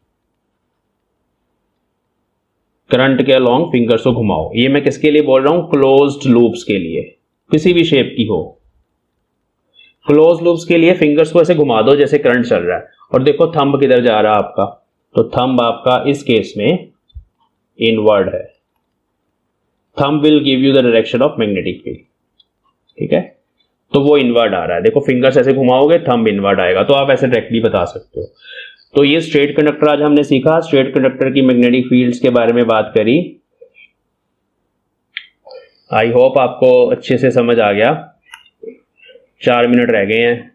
current के अलोंग फिंगर्स को घुमाओ। ये मैं किसके लिए बोल रहा हूं? क्लोज्ड लूप्स के लिए, किसी भी शेप की हो, क्लोज लूप्स के लिए फिंगर्स को ऐसे घुमा दो जैसे करंट चल रहा है। और देखो थंब किधर जा रहा है आपका, तो थंब आपका इस केस में इनवर्ड है। Thumb will give you the direction of magnetic field. ठीक है, तो वो इनवर्ड आ रहा है। देखो फिंगर्स ऐसे घुमाओगे, थंब इनवर्ड आएगा, तो आप ऐसे डायरेक्टली बता सकते हो। तो ये स्ट्रेट कंडक्टर आज हमने सीखा, स्ट्रेट कंडक्टर की मैग्नेटिक फील्ड्स के बारे में बात करी। आई होप आपको अच्छे से समझ आ गया। 4 मिनट रह गए हैं,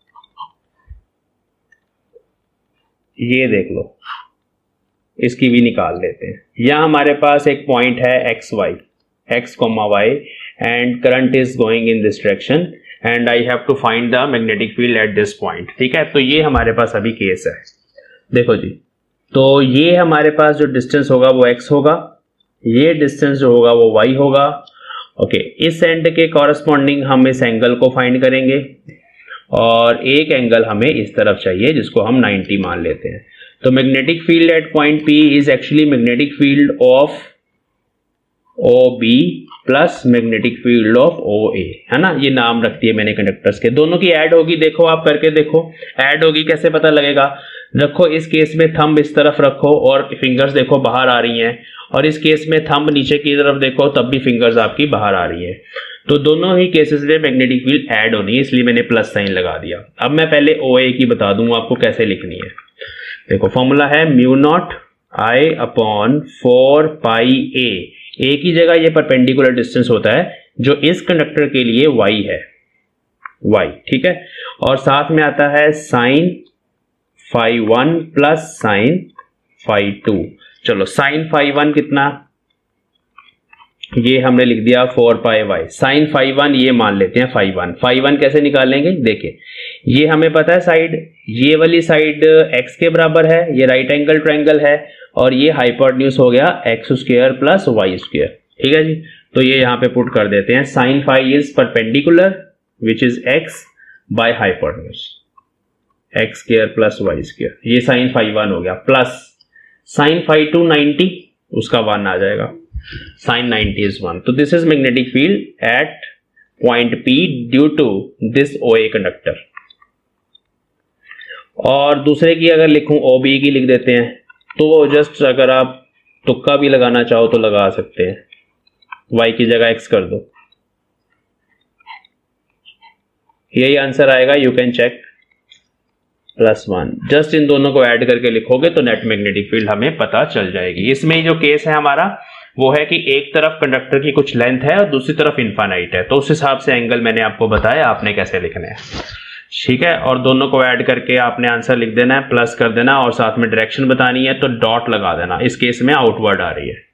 ये देख लो, इसकी भी निकाल लेते हैं। यहां हमारे पास एक पॉइंट है x y, x, y, and current is going in this direction, and I have to find the magnetic field at this point. ठीक है, तो ये हमारे पास अभी केस है। देखो जी, तो ये हमारे पास जो डिस्टेंस होगा वो x होगा, ये डिस्टेंस जो होगा वो y होगा। ओके, इस एंड के कॉरस्पॉन्डिंग हम इस एंगल को फाइंड करेंगे और एक एंगल हमें इस तरफ चाहिए जिसको हम 90 मान लेते हैं। तो magnetic field at point P is actually magnetic field of OB plus magnetic field of OA, है ना। ये नाम रखती है मैंने कंडक्टर्स के। दोनों की ऐड होगी, देखो आप करके देखो ऐड होगी, कैसे पता लगेगा। रखो इस केस में थंब इस तरफ रखो और फिंगर्स देखो बाहर आ रही हैं, और इस केस में थंब नीचे की तरफ देखो तब भी फिंगर्स आपकी बाहर आ रही है। तो दोनों ही केसेस में मैग्नेटिक फील्ड ऐड होनी है, इसलिए मैंने प्लस साइन लगा दिया। अब मैं पहले OA की बता दूं आपको कैसे लिखनी है। देखो फॉर्मूला है mu naught I upon 4 pi A। A की जगह ये परपेंडिकुलर डिस्टेंस होता है जो इस कंडक्टर के लिए y है, y, ठीक है। और साथ में आता है sine phi 1 plus sine phi 2। चलो साइन फाई 1 कितना, ये हमने लिख दिया 4 पाई y। साइन फाई 1 ये मान लेते हैं फाई 1। फाई 1 कैसे निकालेंगे, देखिए ये हमें पता है साइड, ये वाली साइड x के बराबर है, ये राइट एंगल ट्रायंगल है, और ये हाइपोटेन्यूज हो गया x square plus y square. ठीक है जी, तो ये यहां पे पुट कर देते हैं। Sine phi is perpendicular which is x by hypotenuse, x square plus y square. ये साइन फाई 1 हो गया, प्लस साइन फाई 2 90, उसका 1 आ जाएगा, साइन 90 इज 1। तो this is magnetic field at point P due to this OA conductor. और दूसरे की अगर लिखूं OB की लिख देते हैं, तो जस्ट अगर आप तुक्का भी लगाना चाहो तो लगा सकते हैं, y की जगह x कर दो, यही आंसर आएगा। You can check +1। जस्ट इन दोनों को ऐड करके लिखोगे तो नेट मैग्नेटिक फील्ड हमें पता चल जाएगी। इसमें जो केस है हमारा वो है कि एक तरफ कंडक्टर की कुछ लेंथ है और दूसरी तरफ इनफाइनाइट है, तो उस हिसाब से एंगल मैंने आपको बताया आपने कैसे लिखने हैं। ठीक है, और दोनों को ऐड करके आपने आंसर लिख देना है, प्लस कर देना, और साथ में डायरेक्शन बतानी है तो डॉट लगा देना। इस केस में आउटवर्ड आ रही है।